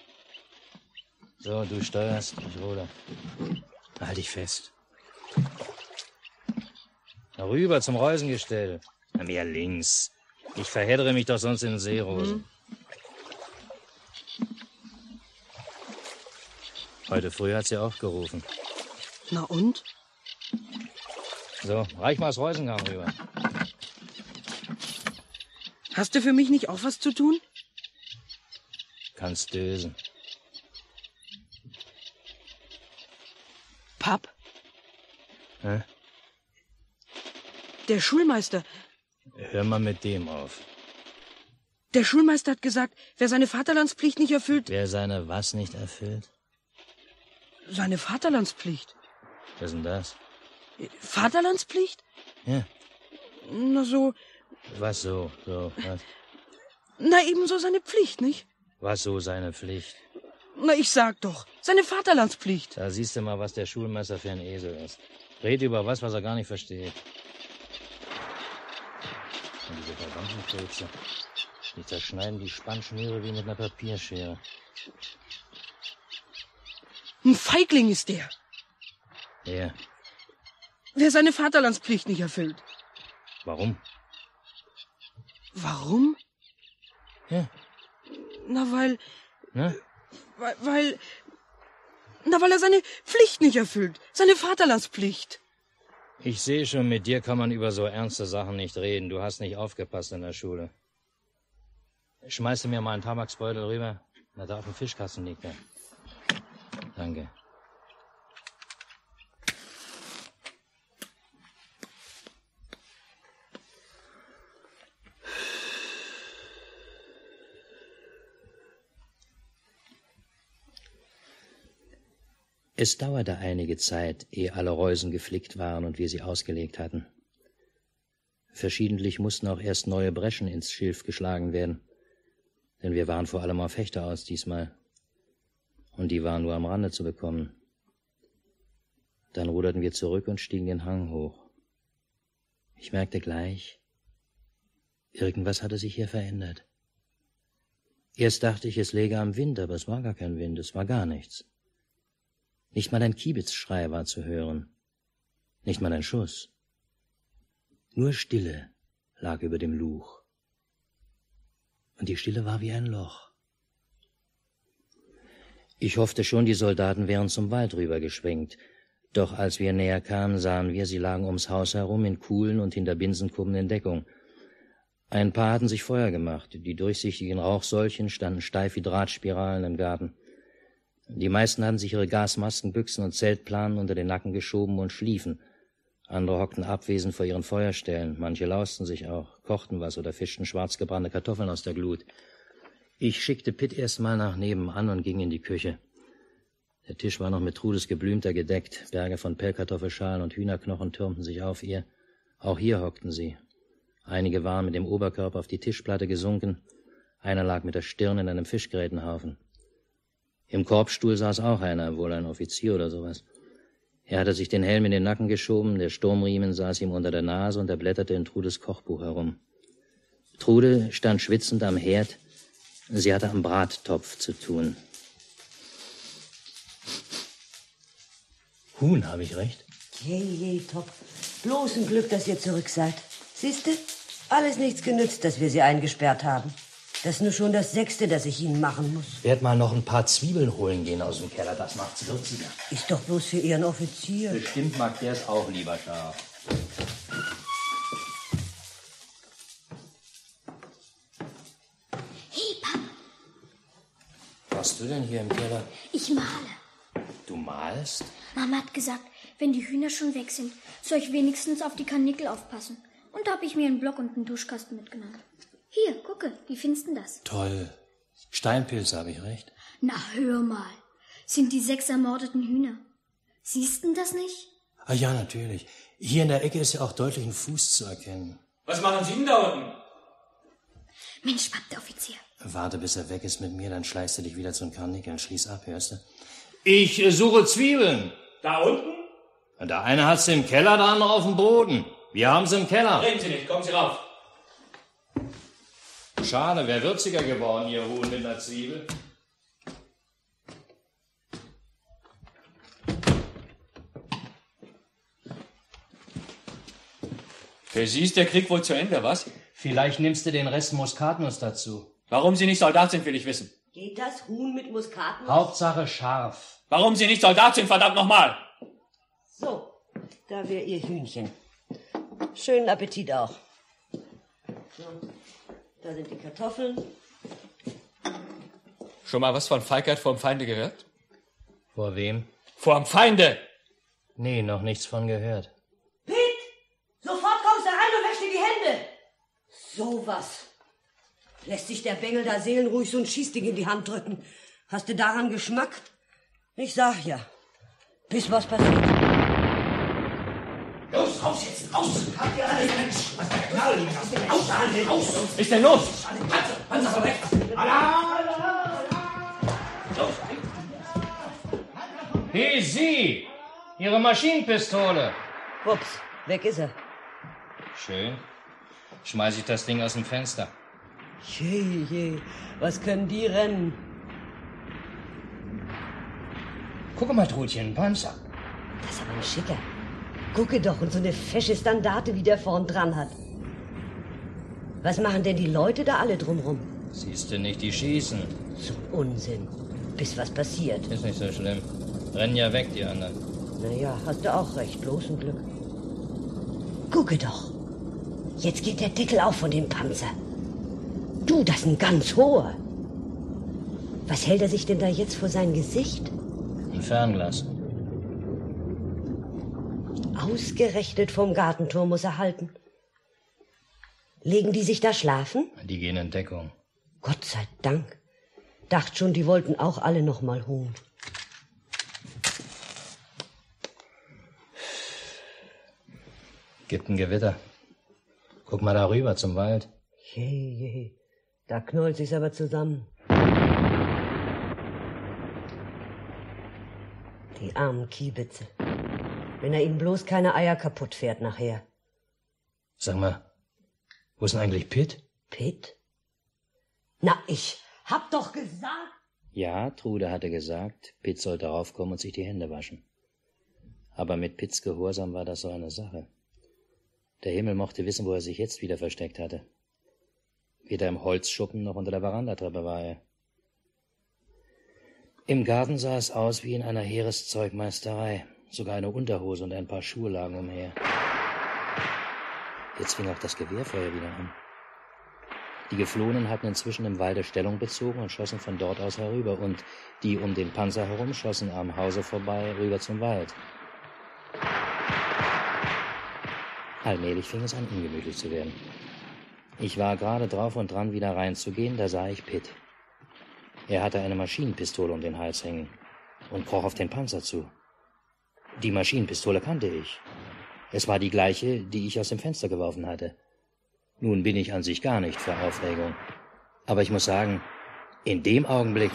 S2: So, du steuerst, ich ruder. Halt dich fest. Na, rüber zum Reusengestell. Na, mehr links. Ich verheddere mich doch sonst in den Seerosen. Heute früh hat sie auch gerufen.
S6: Na und?
S2: So, reich mal das Reusengarn rüber.
S6: Hast du für mich nicht auch was zu tun?
S2: Kannst dösen.
S6: Pap,
S2: Hä?
S6: der Schulmeister.
S2: Hör mal mit dem auf.
S6: Der Schulmeister hat gesagt, wer seine Vaterlandspflicht nicht erfüllt...
S2: Wer seine was nicht erfüllt?
S6: Seine Vaterlandspflicht.
S2: Was ist denn das?
S6: Vaterlandspflicht?
S2: Ja.
S6: Na so...
S2: Was so? Was?
S6: Na ebenso seine Pflicht, nicht?
S2: Was so seine Pflicht?
S6: Na, ich sag doch, seine Vaterlandspflicht.
S2: Da siehst du mal, was der Schulmeister für ein Esel ist. Red über was er gar nicht versteht. Und diese verdammten Pilze. Die zerschneiden die Spannschnüre wie mit einer Papierschere.
S6: Ein Feigling ist der.
S2: Ja.
S6: Wer seine Vaterlandspflicht nicht erfüllt.
S2: Warum?
S6: Warum?
S2: Ja.
S6: Na, weil...
S2: Ne?
S6: Weil er seine Pflicht nicht erfüllt. Seine Vaterlandspflicht.
S2: Ich sehe schon, mit dir kann man über so ernste Sachen nicht reden. Du hast nicht aufgepasst in der Schule. Schmeißt du mir mal einen Tabaksbeutel rüber? Na, da auf dem Fischkasten liegt er. Danke. Es dauerte einige Zeit, ehe alle Reusen geflickt waren und wir sie ausgelegt hatten. Verschiedentlich mussten auch erst neue Breschen ins Schilf geschlagen werden, denn wir waren vor allem auf Hechte aus diesmal, und die waren nur am Rande zu bekommen. Dann ruderten wir zurück und stiegen den Hang hoch. Ich merkte gleich, irgendwas hatte sich hier verändert. Erst dachte ich, es läge am Wind, aber es war gar kein Wind, es war gar nichts. Nicht mal ein Kiebitzschrei war zu hören, nicht mal ein Schuss. Nur Stille lag über dem Luch. Und die Stille war wie ein Loch. Ich hoffte schon, die Soldaten wären zum Wald rübergeschwenkt. Doch als wir näher kamen, sahen wir, sie lagen ums Haus herum in Kuhlen und hinter Binsenkuppen in Deckung. Ein paar hatten sich Feuer gemacht. Die durchsichtigen Rauchsäulchen standen steif wie Drahtspiralen im Garten. Die meisten hatten sich ihre Gasmasken, Büchsen und Zeltplanen unter den Nacken geschoben und schliefen. Andere hockten abwesend vor ihren Feuerstellen. Manche lausten sich auch, kochten was oder fischten schwarz gebrannte Kartoffeln aus der Glut. Ich schickte Pitt erst mal nach nebenan und ging in die Küche. Der Tisch war noch mit Trudes Geblümter gedeckt. Berge von Pellkartoffelschalen und Hühnerknochen türmten sich auf ihr. Auch hier hockten sie. Einige waren mit dem Oberkörper auf die Tischplatte gesunken. Einer lag mit der Stirn in einem Fischgrätenhaufen. Im Korbstuhl saß auch einer, wohl ein Offizier oder sowas. Er hatte sich den Helm in den Nacken geschoben, der Sturmriemen saß ihm unter der Nase und er blätterte in Trudes Kochbuch herum. Trude stand schwitzend am Herd. Sie hatte am Brattopf zu tun. Huhn, habe ich recht?
S4: Je, Top. Bloß ein Glück, dass ihr zurück seid. Siehste, alles nichts genützt, dass wir sie eingesperrt haben. Das ist nur schon das 6., das ich Ihnen machen muss.
S2: Werd mal noch ein paar Zwiebeln holen gehen aus dem Keller, das macht's würziger.
S4: Ist doch bloß für Ihren Offizier.
S2: Bestimmt mag der es auch lieber scharf.
S5: Hey, Papa.
S2: Was du denn hier im Keller?
S5: Ich male.
S2: Du malst?
S5: Mama hat gesagt, wenn die Hühner schon weg sind, soll ich wenigstens auf die Karnickel aufpassen. Und da habe ich mir einen Block und einen Duschkasten mitgenommen. Hier, gucke, wie findest du das?
S2: Toll. Steinpilze, habe ich recht?
S5: Na, hör mal. Sind die 6 ermordeten Hühner. Siehst du das nicht?
S2: Ah ja, natürlich. Hier in der Ecke ist ja auch deutlich ein Fuß zu erkennen.
S15: Was machen Sie denn da unten?
S5: Mensch, Papp, der Offizier.
S2: Warte, bis er weg ist mit mir, dann schleichst du dich wieder zu den Karnickeln. Schließ ab, hörst du?
S8: Ich suche Zwiebeln.
S15: Da unten?
S8: Der eine hat sie im Keller, der andere auf dem Boden. Wir haben sie im Keller.
S15: Reden Sie nicht, kommen Sie rauf.
S8: Schade, wäre würziger geworden, Ihr Huhn mit einer Zwiebel.
S15: Für Sie ist der Krieg wohl zu Ende, was?
S2: Vielleicht nimmst du den Rest Muskatnuss dazu.
S15: Warum Sie nicht Soldat sind, will ich wissen.
S4: Geht das Huhn mit Muskatnuss?
S2: Hauptsache scharf.
S15: Warum Sie nicht Soldat sind, verdammt nochmal!
S4: So, da wäre Ihr Hühnchen. Schönen Appetit auch. So, da sind die Kartoffeln.
S15: Schon mal was von Feigheit vorm Feinde gehört?
S2: Vor wem?
S15: Vorm Feinde!
S2: Nee, noch nichts von gehört.
S4: Pitt! Sofort kommst du rein und wäschst dir die Hände! So was. Lässt sich der Bengel da seelenruhig so ein Schießding in die Hand drücken? Hast du daran Geschmack? Ich sag ja. Bis was passiert.
S11: Los, raus jetzt, raus! Habt ihr alle, Mensch! Was der Knall liegen lassen? Raus, raus!
S15: Was ist denn los?
S11: Panzer von rechts! Los!
S16: Hey, Sie! Ihre Maschinenpistole!
S4: Ups, weg ist er.
S16: Schön. Schmeiß ich das Ding aus dem Fenster.
S4: Je, was können die rennen?
S16: Guck mal, Trudchen, ein Panzer.
S4: Das ist aber ein schicker. Gucke doch, und so eine fesche Standarte, wie der vorn dran hat. Was machen denn die Leute da alle drumrum?
S16: Siehst du nicht, die schießen.
S4: So Unsinn. Bis was passiert.
S16: Ist nicht so schlimm. Rennen ja weg, die anderen.
S4: Naja, hast du auch recht. Bloß ein Glück. Gucke doch. Jetzt geht der Deckel auf von dem Panzer. Du, das ist ein ganz hoher. Was hält er sich denn da jetzt vor sein Gesicht?
S16: Ein Fernglas.
S4: Ausgerechnet vom Gartentor muss er halten. Legen die sich da schlafen?
S16: Die gehen in Deckung.
S4: Gott sei Dank. Dacht schon, die wollten auch alle noch mal holen.
S16: Gibt ein Gewitter. Guck mal da rüber zum Wald.
S4: Je, da knollt sich's aber zusammen. Die armen Kiebitze. Wenn er ihnen bloß keine Eier kaputt fährt nachher.
S16: Sag mal, wo ist denn eigentlich Pitt?
S4: Pitt? Na, ich hab doch gesagt...
S2: Ja, Trude hatte gesagt, Pitt sollte raufkommen und sich die Hände waschen. Aber mit Pitts Gehorsam war das so eine Sache. Der Himmel mochte wissen, wo er sich jetzt wieder versteckt hatte. Weder im Holzschuppen noch unter der Verandatreppe war er. Im Garten sah es aus wie in einer Heereszeugmeisterei. Sogar eine Unterhose und ein paar Schuhe lagen umher. Jetzt fing auch das Gewehrfeuer wieder an. Die Geflohenen hatten inzwischen im Walde Stellung bezogen und schossen von dort aus herüber. Und die um den Panzer herum schossen am Hause vorbei rüber zum Wald. Allmählich fing es an, ungemütlich zu werden. Ich war gerade drauf und dran, wieder reinzugehen, da sah ich Pitt. Er hatte eine Maschinenpistole um den Hals hängen und kroch auf den Panzer zu. Die Maschinenpistole kannte ich. Es war die gleiche, die ich aus dem Fenster geworfen hatte. Nun bin ich an sich gar nicht für Aufregung. Aber ich muss sagen, in dem Augenblick...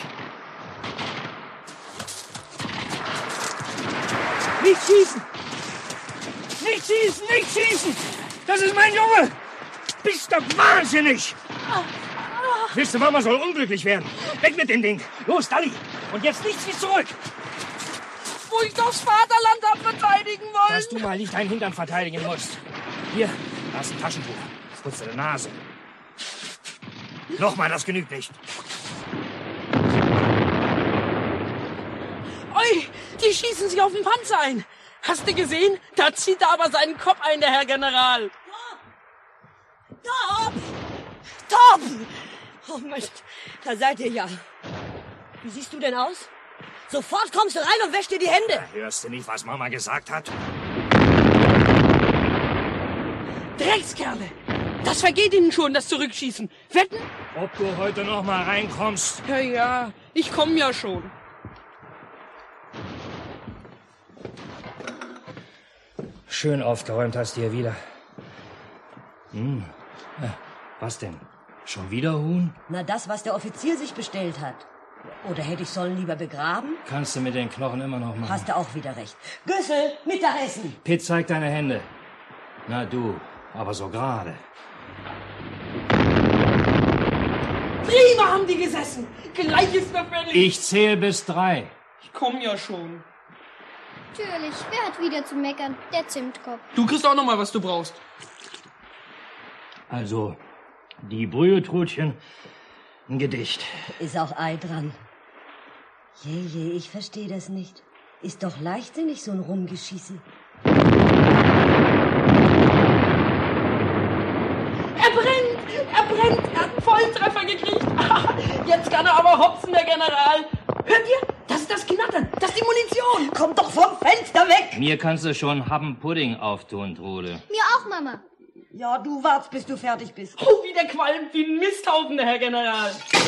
S3: Nicht schießen! Nicht schießen! Nicht schießen! Das ist mein Junge! Bist du wahnsinnig! Wisst ihr, Mama soll unglücklich werden. Weg mit dem Ding! Los, Dalli! Und jetzt nichts wie zurück!
S6: Wo ich doch das Vaterland hab verteidigen wollen!
S3: Dass du mal nicht deinen Hintern verteidigen musst. Hier, da ist ein Taschentuch. Putz deine Nase. Nochmal, das genügt nicht.
S6: Oi, die schießen sich auf den Panzer ein. Hast du gesehen? Da zieht er aber seinen Kopf ein, der Herr General.
S4: Top! Top! Oh Mensch, da seid ihr ja. Wie siehst du denn aus? Sofort kommst du rein und wäschst dir die Hände.
S3: Hörst du nicht, was Mama gesagt hat?
S6: Dreckskerle! Das vergeht ihnen schon, das Zurückschießen. Wetten?
S3: Ob du heute noch mal reinkommst?
S6: Ja, ich komm ja schon.
S16: Schön aufgeräumt hast du hier wieder. Was denn? Schon wieder Huhn?
S4: Na, das, was der Offizier sich bestellt hat. Oder hätte ich sollen lieber begraben?
S16: Kannst du mit den Knochen immer noch machen.
S4: Hast du auch wieder recht. Güssel, Mittagessen.
S16: Pitt, zeig deine Hände. Na du, aber so gerade.
S6: Prima haben die gesessen. Gleich ist er fertig.
S16: Ich zähl bis 3.
S6: Ich komm ja schon.
S5: Natürlich, wer hat wieder zu meckern? Der Zimtkopf.
S6: Du kriegst auch noch mal, was du brauchst.
S16: Also, die Brühe, Trudchen, ein Gedicht.
S4: Ist auch Ei dran. Je, ich verstehe das nicht. Ist doch leichtsinnig, so ein Rumgeschieße.
S6: Er brennt, er hat einen Volltreffer gekriegt. Jetzt kann er aber hopsen, der General. Hört ihr? Das ist das Knattern, das ist die Munition.
S4: Kommt doch vom Fenster weg.
S16: Mir kannst du schon Happen Pudding auftun, Trude.
S5: Mir auch, Mama.
S4: Ja, du wartest, bis du fertig bist.
S6: Oh, wie der qualmt wie ein Misthaufen, der Herr General.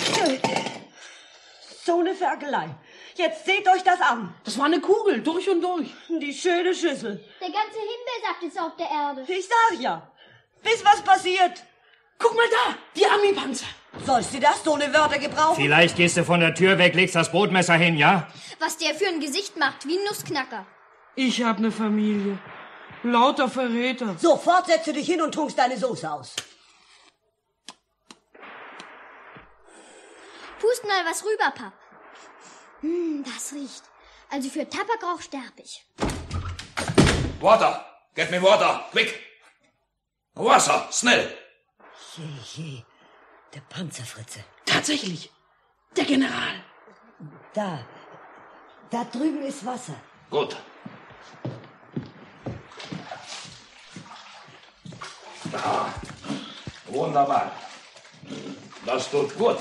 S4: So eine Ferkelei. Jetzt seht euch das an.
S6: Das war eine Kugel, durch und durch.
S4: Die schöne Schüssel.
S5: Der ganze Himbeersaft ist auf der Erde.
S4: Ich sag ja. Bis was passiert.
S6: Guck mal da, die Army-Panzer.
S4: Sollst du das, so eine Wörter gebrauchen?
S3: Vielleicht gehst du von der Tür weg, legst das Brotmesser hin, ja?
S5: Was der für ein Gesicht macht, wie ein Nussknacker.
S6: Ich hab eine Familie. Lauter Verräter.
S4: Sofort setze dich hin und tunkst deine Soße aus.
S5: Pust mal was rüber, Pap. Das riecht. Also für Tabakrauch sterb ich.
S17: Water! Get me water! Quick! Wasser! Schnell!
S4: Je. Der Panzerfritze.
S6: Tatsächlich. Der General.
S4: Da drüben ist Wasser.
S17: Gut. Ah, wunderbar. Das tut gut.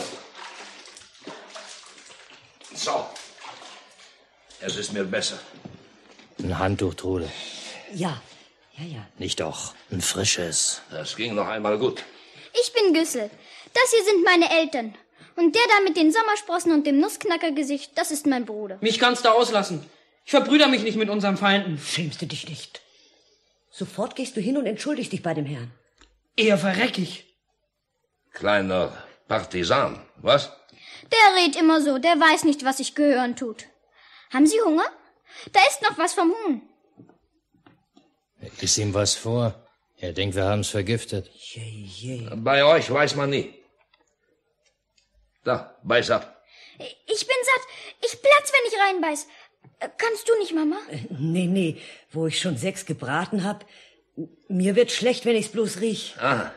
S17: So. Es ist mir besser.
S2: Ein Handtuch, Trude.
S4: Ja.
S2: Nicht doch. Ein frisches.
S17: Das ging noch einmal gut.
S5: Ich bin Güssel. Das hier sind meine Eltern. Und der da mit den Sommersprossen und dem Nussknackergesicht, das ist mein Bruder.
S6: Mich kannst du auslassen. Ich verbrüder mich nicht mit unseren Feinden.
S4: Schämst du dich nicht? Sofort gehst du hin und entschuldigst dich bei dem Herrn.
S6: Eher verreck ich.
S17: Kleiner Partisan, was?
S5: Der redet immer so, der weiß nicht, was sich gehören tut. Haben Sie Hunger? Da ist noch was vom Huhn.
S2: Ist ihm was vor? Er denkt, wir haben's vergiftet.
S17: Bei euch weiß man nie. Da, beiß ab.
S5: Ich bin satt. Ich platz, wenn ich reinbeiß. Kannst du nicht, Mama?
S4: Nee. Wo ich schon 6 gebraten hab. Mir wird schlecht, wenn ich's bloß riech.
S17: Aha.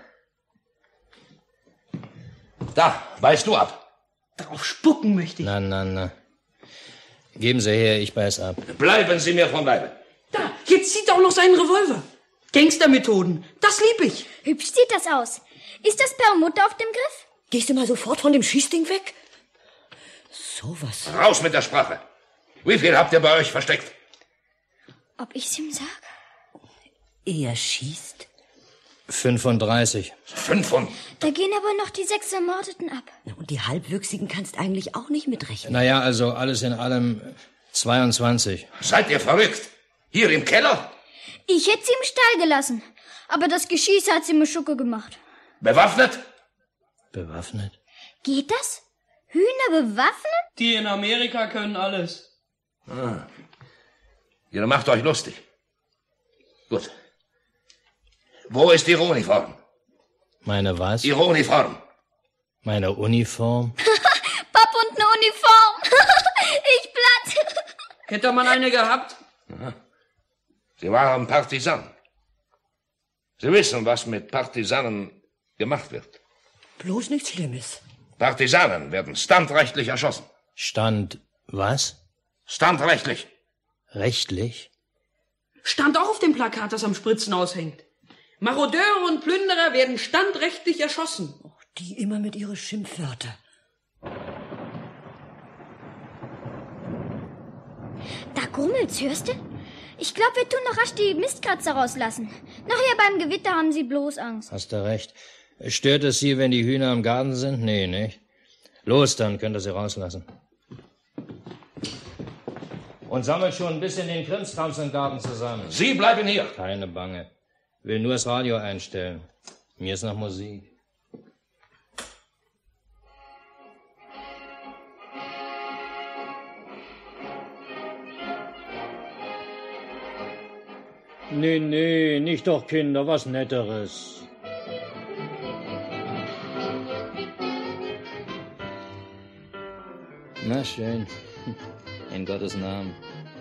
S17: Da, beiß du ab.
S6: Drauf spucken möchte ich.
S2: Na. Geben Sie her, ich beiß ab.
S17: Bleiben Sie mir vom Leibe.
S6: Da, jetzt zieht er auch noch seinen Revolver. Gangstermethoden, das lieb ich.
S5: Hübsch sieht das aus. Ist das Perlmutter auf dem Griff?
S4: Gehst du mal sofort von dem Schießding weg? Sowas.
S17: Raus mit der Sprache. Wie viel habt ihr bei euch versteckt?
S5: Ob ich's ihm sag?
S4: Er schießt?
S2: 35.
S17: 5 und...
S5: Da gehen aber noch die 6 Ermordeten ab.
S4: Und die Halbwüchsigen kannst eigentlich auch nicht mitrechnen.
S2: Naja, also alles in allem 22.
S17: Seid ihr verrückt? Hier im Keller?
S5: Ich hätte sie im Stall gelassen. Aber das Geschieß hat sie mir Schucke gemacht.
S17: Bewaffnet?
S2: Bewaffnet?
S5: Geht das? Hühner bewaffnet?
S6: Die in Amerika können alles.
S17: Ah. Ihr macht euch lustig. Gut. Wo ist Ihre Uniform?
S2: Meine was?
S17: Ihre Uniform.
S2: Meine Uniform?
S5: Pap und eine Uniform. Ich platt.
S6: Hätte man eine gehabt?
S17: Aha. Sie waren Partisan. Sie wissen, was mit Partisanen gemacht wird.
S4: Bloß nichts Schlimmes.
S17: Partisanen werden standrechtlich erschossen.
S2: Stand was?
S17: Standrechtlich.
S2: Rechtlich?
S6: Stand auch auf dem Plakat, das am Spritzen aushängt. Marodeure und Plünderer werden standrechtlich erschossen.
S4: Die immer mit ihren Schimpfwörtern.
S5: Da grummelt's, hörst du? Ich glaube, wir tun noch rasch die Mistkratzer rauslassen. Nachher beim Gewitter haben sie bloß Angst.
S2: Hast du recht. Stört es Sie, wenn die Hühner im Garten sind? Nee, nicht? Los, dann könnt ihr sie rauslassen. Und sammelt schon ein bisschen den Krimskrams im Garten zusammen.
S17: Sie bleiben hier.
S2: Keine Bange. Will nur das Radio einstellen. Mir ist nach Musik. Nee, nicht doch, Kinder, was Netteres. Na schön. In Gottes Namen.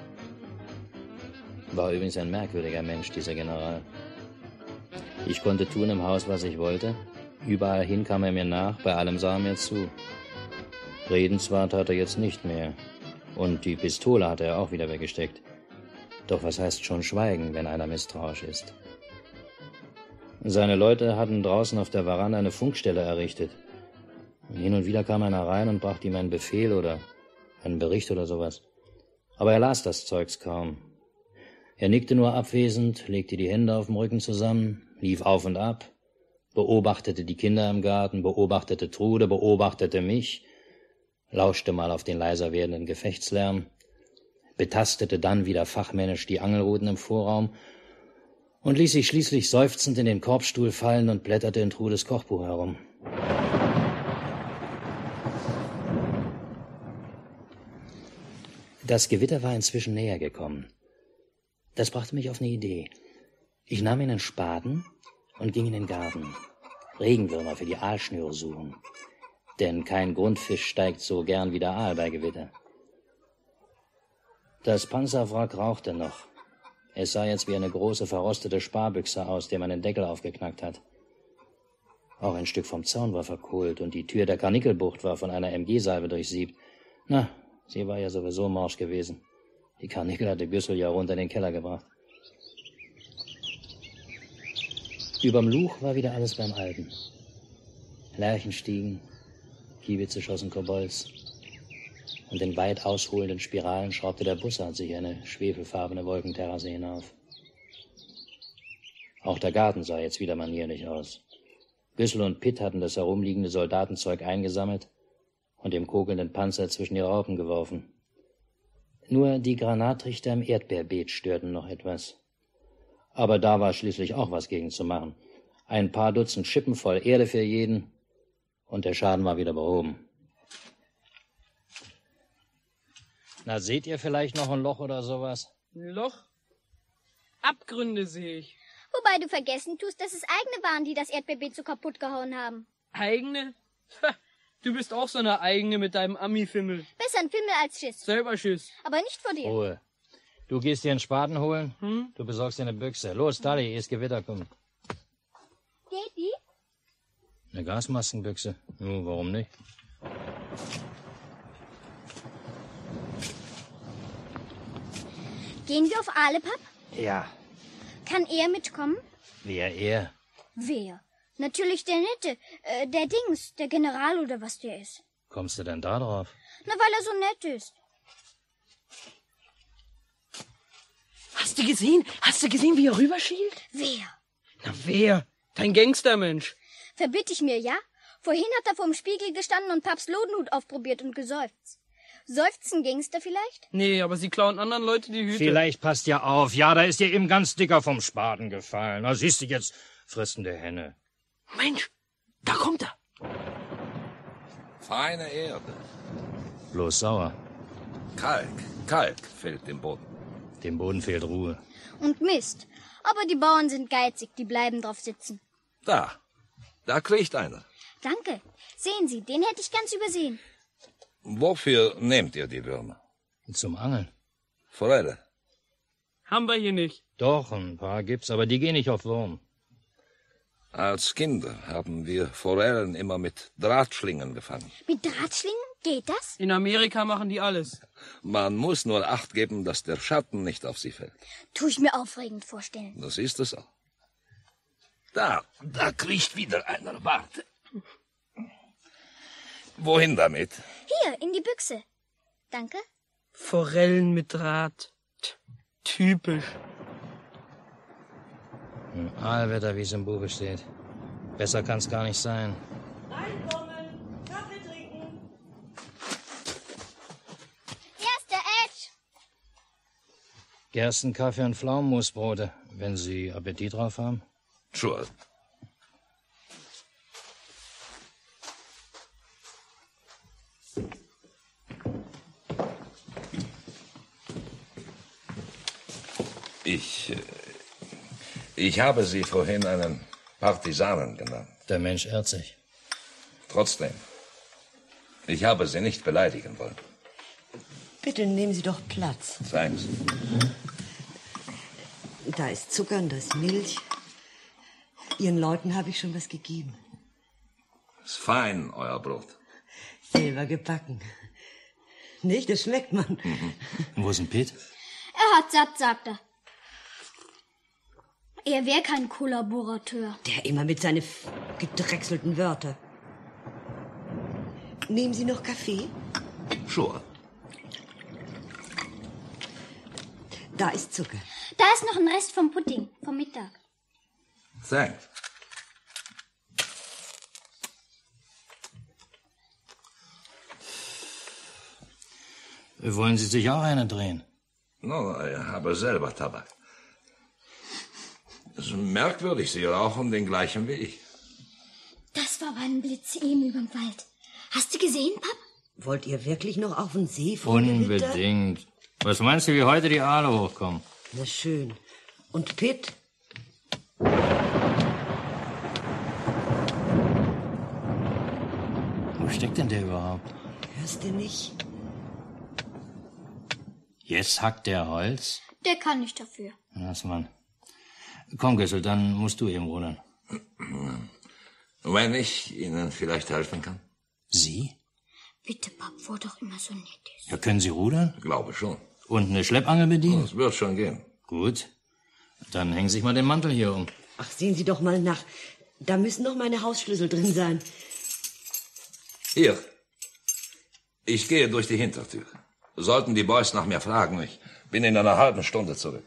S2: War übrigens ein merkwürdiger Mensch, dieser General. Ich konnte tun im Haus, was ich wollte. Überall hin kam er mir nach, bei allem sah er mir zu. Reden zwar tat er jetzt nicht mehr. Und die Pistole hat er auch wieder weggesteckt. Doch was heißt schon schweigen, wenn einer misstrauisch ist? Seine Leute hatten draußen auf der Veranda eine Funkstelle errichtet. Hin und wieder kam einer rein und brachte ihm einen Befehl oder einen Bericht oder sowas. Aber er las das Zeugs kaum. Er nickte nur abwesend, legte die Hände auf dem Rücken zusammen, lief auf und ab, beobachtete die Kinder im Garten, beobachtete Trude, beobachtete mich, lauschte mal auf den leiser werdenden Gefechtslärm, betastete dann wieder fachmännisch die Angelruten im Vorraum und ließ sich schließlich seufzend in den Korbstuhl fallen und blätterte in Trudes Kochbuch herum. Das Gewitter war inzwischen näher gekommen. Das brachte mich auf eine Idee. Ich nahm einen Spaten und ging in den Garten. Regenwürmer für die Aalschnüre suchen. Denn kein Grundfisch steigt so gern wie der Aal bei Gewitter. Das Panzerwrack rauchte noch. Es sah jetzt wie eine große, verrostete Sparbüchse aus, der man den Deckel aufgeknackt hat. Auch ein Stück vom Zaun war verkohlt und die Tür der Karnickelbucht war von einer MG-Salve durchsiebt. Na, sie war ja sowieso morsch gewesen. Die Karnickel hatte Güssel ja runter in den Keller gebracht. Überm Luch war wieder alles beim Alten. Lerchen stiegen, Kiebitze schossen Kobolds. Und in weit ausholenden Spiralen schraubte der Bussard sich eine schwefelfarbene Wolkenterrasse hinauf. Auch der Garten sah jetzt wieder manierlich aus. Güssel und Pitt hatten das herumliegende Soldatenzeug eingesammelt und dem kokelnden Panzer zwischen die Raupen geworfen. Nur die Granatrichter im Erdbeerbeet störten noch etwas. Aber da war schließlich auch was gegen zu machen. Ein paar Dutzend Schippen voll Erde für jeden und der Schaden war wieder behoben. Na, seht ihr vielleicht noch ein Loch oder sowas?
S6: Ein Loch? Abgründe sehe ich.
S5: Wobei du vergessen tust, dass es eigene waren, die das Erdbeerbeet so kaputt gehauen haben.
S6: Eigene? Du bist auch so eine Eigene mit deinem Ami-Fimmel.
S5: Besser ein Fimmel als Schiss.
S6: Selber Schiss.
S5: Aber nicht vor dir.
S2: Ruhe. Du gehst dir einen Spaten holen, du besorgst dir eine Büchse. Los, Tali, ehe es Gewitter kommt.
S5: Daddy?
S2: Eine Gasmaskenbüchse? Nun, warum nicht?
S5: Gehen wir auf Ahlepap?
S2: Ja.
S5: Kann er mitkommen?
S2: Wer er?
S5: Wer? Natürlich der Nette. Der Dings, der General oder was der ist.
S2: Kommst du denn da drauf?
S5: Na, weil er so nett ist.
S6: Hast du gesehen? Hast du gesehen, wie er rüberschielt?
S5: Wer?
S6: Na, wer? Dein Gangstermensch.
S5: Verbitt ich mir, ja? Vorhin hat er vorm Spiegel gestanden und Papst Lodenhut aufprobiert und geseufzt. Seufzen Gangster vielleicht?
S6: Nee, aber sie klauen anderen Leute die Hüte.
S2: Vielleicht passt ja auf. Ja, da ist dir eben ganz dicker vom Spaten gefallen. Na, siehst du, jetzt fristende Henne.
S6: Mensch, da kommt er.
S17: Feine Erde.
S2: Bloß sauer.
S17: Kalk fehlt dem Boden.
S2: Dem Boden fehlt Ruhe.
S5: Und Mist. Aber die Bauern sind geizig, die bleiben drauf sitzen.
S17: Da kriegt einer.
S5: Danke. Sehen Sie, den hätte ich ganz übersehen.
S17: Wofür nehmt ihr die Würmer?
S2: Zum Angeln.
S17: Forelle.
S6: Haben wir hier nicht.
S2: Doch, ein paar gibt's, aber die gehen nicht auf Wurm.
S17: Als Kinder haben wir Forellen immer mit Drahtschlingen gefangen.
S5: Mit Drahtschlingen? Geht das?
S6: In Amerika machen die alles.
S17: Man muss nur Acht geben, dass der Schatten nicht auf sie fällt.
S5: Tu ich mir aufregend vorstellen.
S17: Das ist es auch. Da kriecht wieder einer. Warte. Wohin damit?
S5: Hier, in die Büchse. Danke.
S6: Forellen mit Draht. Typisch.
S2: Ein Aalwetter, wie es im Buche steht. Besser kann's gar nicht sein.
S14: Reinkommen, Kaffee trinken.
S5: Erster Edge.
S2: Gerstenkaffee und Pflaumenmusbrote, wenn Sie Appetit drauf haben.
S17: Sure. Ich habe Sie vorhin einen Partisanen genannt.
S2: Der Mensch irrt sich.
S17: Trotzdem, ich habe Sie nicht beleidigen wollen.
S4: Bitte nehmen Sie doch Platz.
S17: Thanks.
S4: Da ist Zucker und da ist Milch. Ihren Leuten habe ich schon was gegeben.
S17: Ist fein, euer Brot.
S4: Selber gebacken. Nicht? Das schmeckt man.
S2: Und wo ist denn Pitt?
S5: Er hat satt, sagt er. Er wäre kein Kollaborateur.
S4: Der immer mit seinen gedrechselten Wörtern. Nehmen Sie noch Kaffee?
S17: Sure.
S4: Da ist Zucker.
S5: Da ist noch ein Rest vom Pudding, vom Mittag.
S17: Thanks.
S2: Wollen Sie sich auch eine drehen?
S17: No, ich habe selber Tabak. Es ist merkwürdig, Sie rauchen den gleichen wie ich.
S5: Das war aber ein Blitz eben überm Wald. Hast du gesehen, Pap?
S4: Wollt ihr wirklich noch auf den See vor Gewitter?
S2: Unbedingt. Was meinst du, wie heute die Aale hochkommen?
S4: Na schön. Und Pitt?
S2: Wo steckt denn der überhaupt?
S4: Hörst du nicht?
S2: Jetzt hackt der Holz?
S5: Der kann nicht dafür.
S2: Was, Mann. Komm, Gössel, dann musst du eben rudern.
S17: Wenn ich Ihnen vielleicht helfen kann?
S2: Sie?
S5: Bitte, Pap, wo doch immer so nett ist.
S2: Ja, können Sie rudern?
S17: Glaube schon.
S2: Und eine Schleppangel bedienen?
S17: Das wird schon gehen.
S2: Gut. Dann hängen Sie sich mal den Mantel hier um.
S4: Ach, sehen Sie doch mal nach. Da müssen noch meine Hausschlüssel drin sein.
S17: Hier. Ich gehe durch die Hintertür. Sollten die Boys nach mir fragen, ich bin in einer halben Stunde zurück.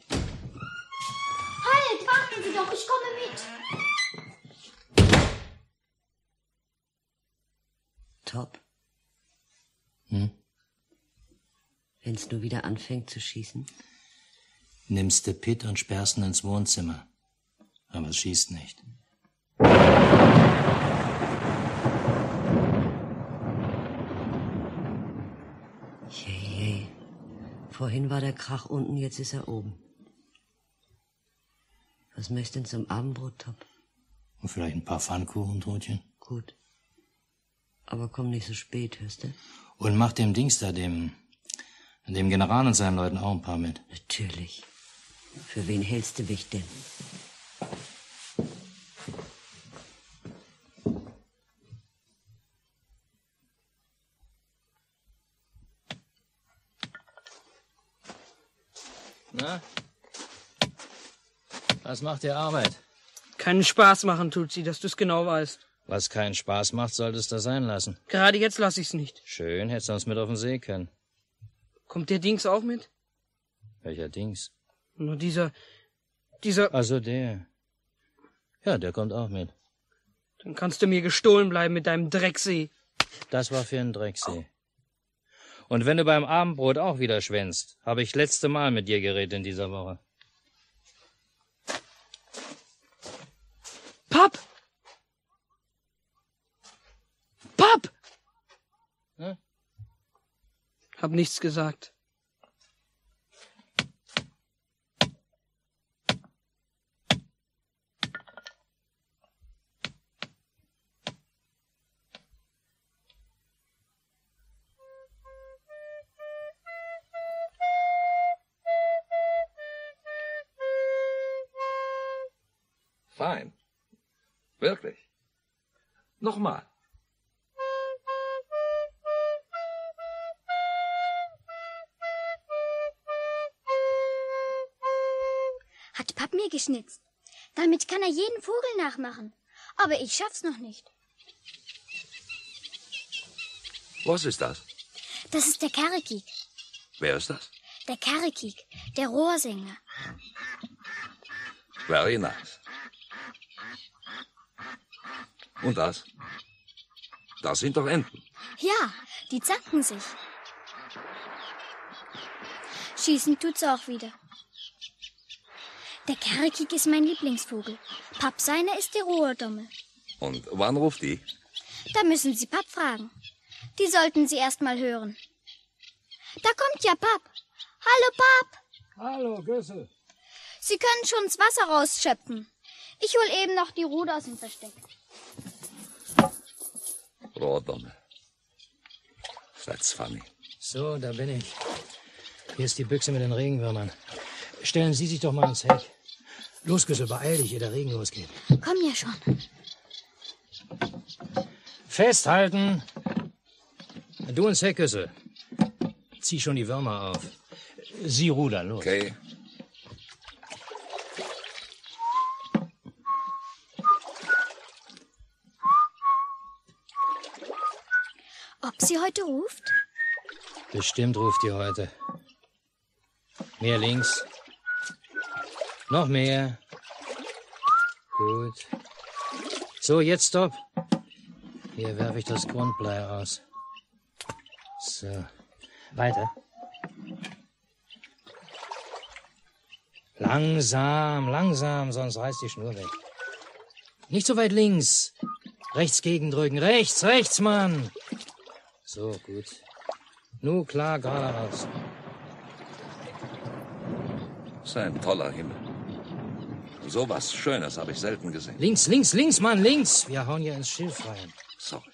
S5: Halt, warten Sie doch, ich komme mit.
S4: Top.
S2: Hm?
S4: Wenn's nur wieder anfängt zu schießen?
S2: Nimmst du Pitt und sperrst ihn ins Wohnzimmer. Aber es schießt nicht.
S4: Je. Vorhin war der Krach unten, jetzt ist er oben. Was möchtest du denn zum Abendbrot, Top?
S2: Und vielleicht ein paar Pfannkuchenbrötchen.
S4: Gut. Aber komm nicht so spät, hörst du?
S2: Und mach dem Dings da, dem General und seinen Leuten auch ein paar mit.
S4: Natürlich. Für wen hältst du mich denn?
S2: Na? Was macht die Arbeit?
S6: Keinen Spaß machen tut sie, dass du's genau weißt.
S2: Was keinen Spaß macht, solltest du sein lassen.
S6: Gerade jetzt lass ich's nicht.
S2: Schön, hättest du uns mit auf den See können.
S6: Kommt der Dings auch mit?
S2: Welcher Dings?
S6: Nur dieser...
S2: Also der. Ja, der kommt auch mit.
S6: Dann kannst du mir gestohlen bleiben mit deinem Drecksee.
S2: Das war für einen Drecksee. Und wenn du beim Abendbrot auch wieder schwänzt, habe ich letzte Mal mit dir geredet in dieser Woche.
S6: Pap! Pap!
S2: Hm?
S6: Hab nichts gesagt.
S17: Fein. Wirklich. Nochmal.
S5: Hat Pap mir geschnitzt. Damit kann er jeden Vogel nachmachen. Aber ich schaff's noch nicht.
S17: Was ist das?
S5: Das ist der Karekik.
S17: Wer ist das?
S5: Der Karekik, der Rohrsänger.
S17: Very nice. Und das? Das sind doch Enten.
S5: Ja, die zanken sich. Schießen tut's auch wieder. Der Karekik ist mein Lieblingsvogel. Pap seiner ist die Rohrdommel.
S17: Und wann ruft die?
S5: Da müssen Sie Pap fragen. Die sollten Sie erst mal hören. Da kommt ja Pap. Hallo, Pap.
S16: Hallo, Gössel.
S5: Sie können schon das Wasser rausschöpfen. Ich hol eben noch die Ruder aus dem Versteck.
S17: Rohrdommel. That's funny.
S2: So, da bin ich. Hier ist die Büchse mit den Regenwürmern. Stellen Sie sich doch mal ins Heck. Los, Gössel, beeil dich, ehe der Regen losgeht.
S5: Komm ja schon.
S2: Festhalten! Du ins Heck, Gössel. Zieh schon die Würmer auf. Sie rudern, los.
S17: Okay.
S5: Ob sie heute ruft?
S2: Bestimmt ruft die heute. Mehr links. Noch mehr. gut. So, jetzt stopp. Hier werfe ich das Grundblei aus. So, weiter. Langsam, langsam, sonst reißt die Schnur weg. Nicht so weit links. Rechts gegendrücken. Rechts, rechts, Mann. So, gut. Nur klar, geradeaus.
S17: Das ist ein toller Himmel. So was Schönes habe ich selten gesehen.
S2: Links, links, links, Mann, links. Wir hauen hier ins Schilf rein.
S17: Sorry.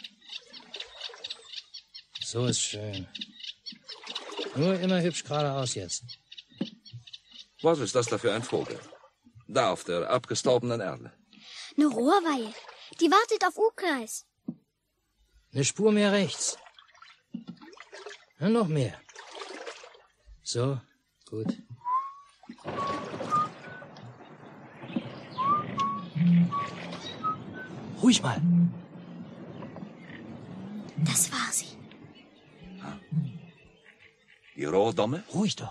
S2: So ist schön. Nur immer hübsch geradeaus jetzt.
S17: Was ist das da für ein Vogel? Da auf der abgestorbenen Erde.
S5: Eine Rohrweihe. Die wartet auf U-Kreis.
S2: Eine Spur mehr rechts. Ja, noch mehr. So, gut. Ruhig mal.
S5: Das war sie.
S17: Die Rohrdomme?
S2: Ruhig doch.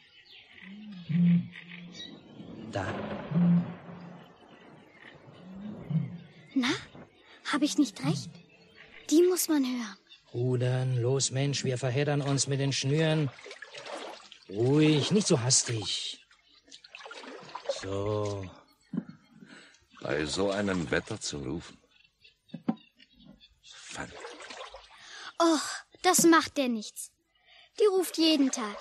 S2: Da.
S5: Na, habe ich nicht recht? Die muss man hören.
S2: Rudern, los Mensch, wir verheddern uns mit den Schnüren. Ruhig, nicht so hastig. So.
S17: Bei so einem Wetter zu rufen. Fand.
S5: Och, das macht der nichts. Die ruft jeden Tag.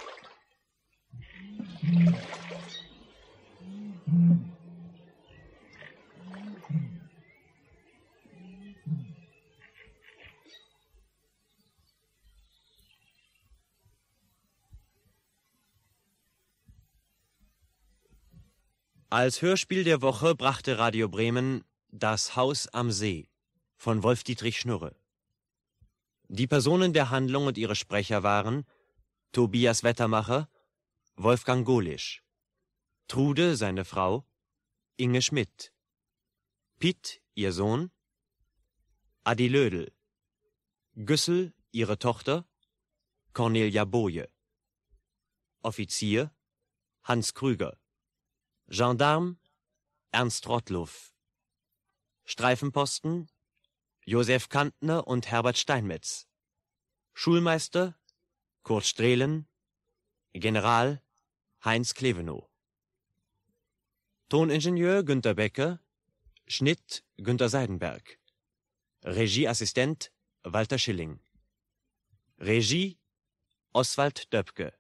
S1: Als Hörspiel der Woche brachte Radio Bremen Das Haus am See von Wolf-Dietrich Schnurre. Die Personen der Handlung und ihre Sprecher waren Tobias Wettermacher, Wolfgang Golisch, Trude, seine Frau, Inge Schmidt, Piet, ihr Sohn, Adi Lödel, Güssel, ihre Tochter, Cornelia Boje, Offizier, Hans Krüger, Gendarm, Ernst Rottluff, Streifenposten, Josef Kantner und Herbert Steinmetz, Schulmeister, Kurt Strehlen, General, Heinz Klevenow, Toningenieur Günter Becker, Schnitt Günter Seidenberg, Regieassistent Walter Schilling, Regie Oswald Döpke,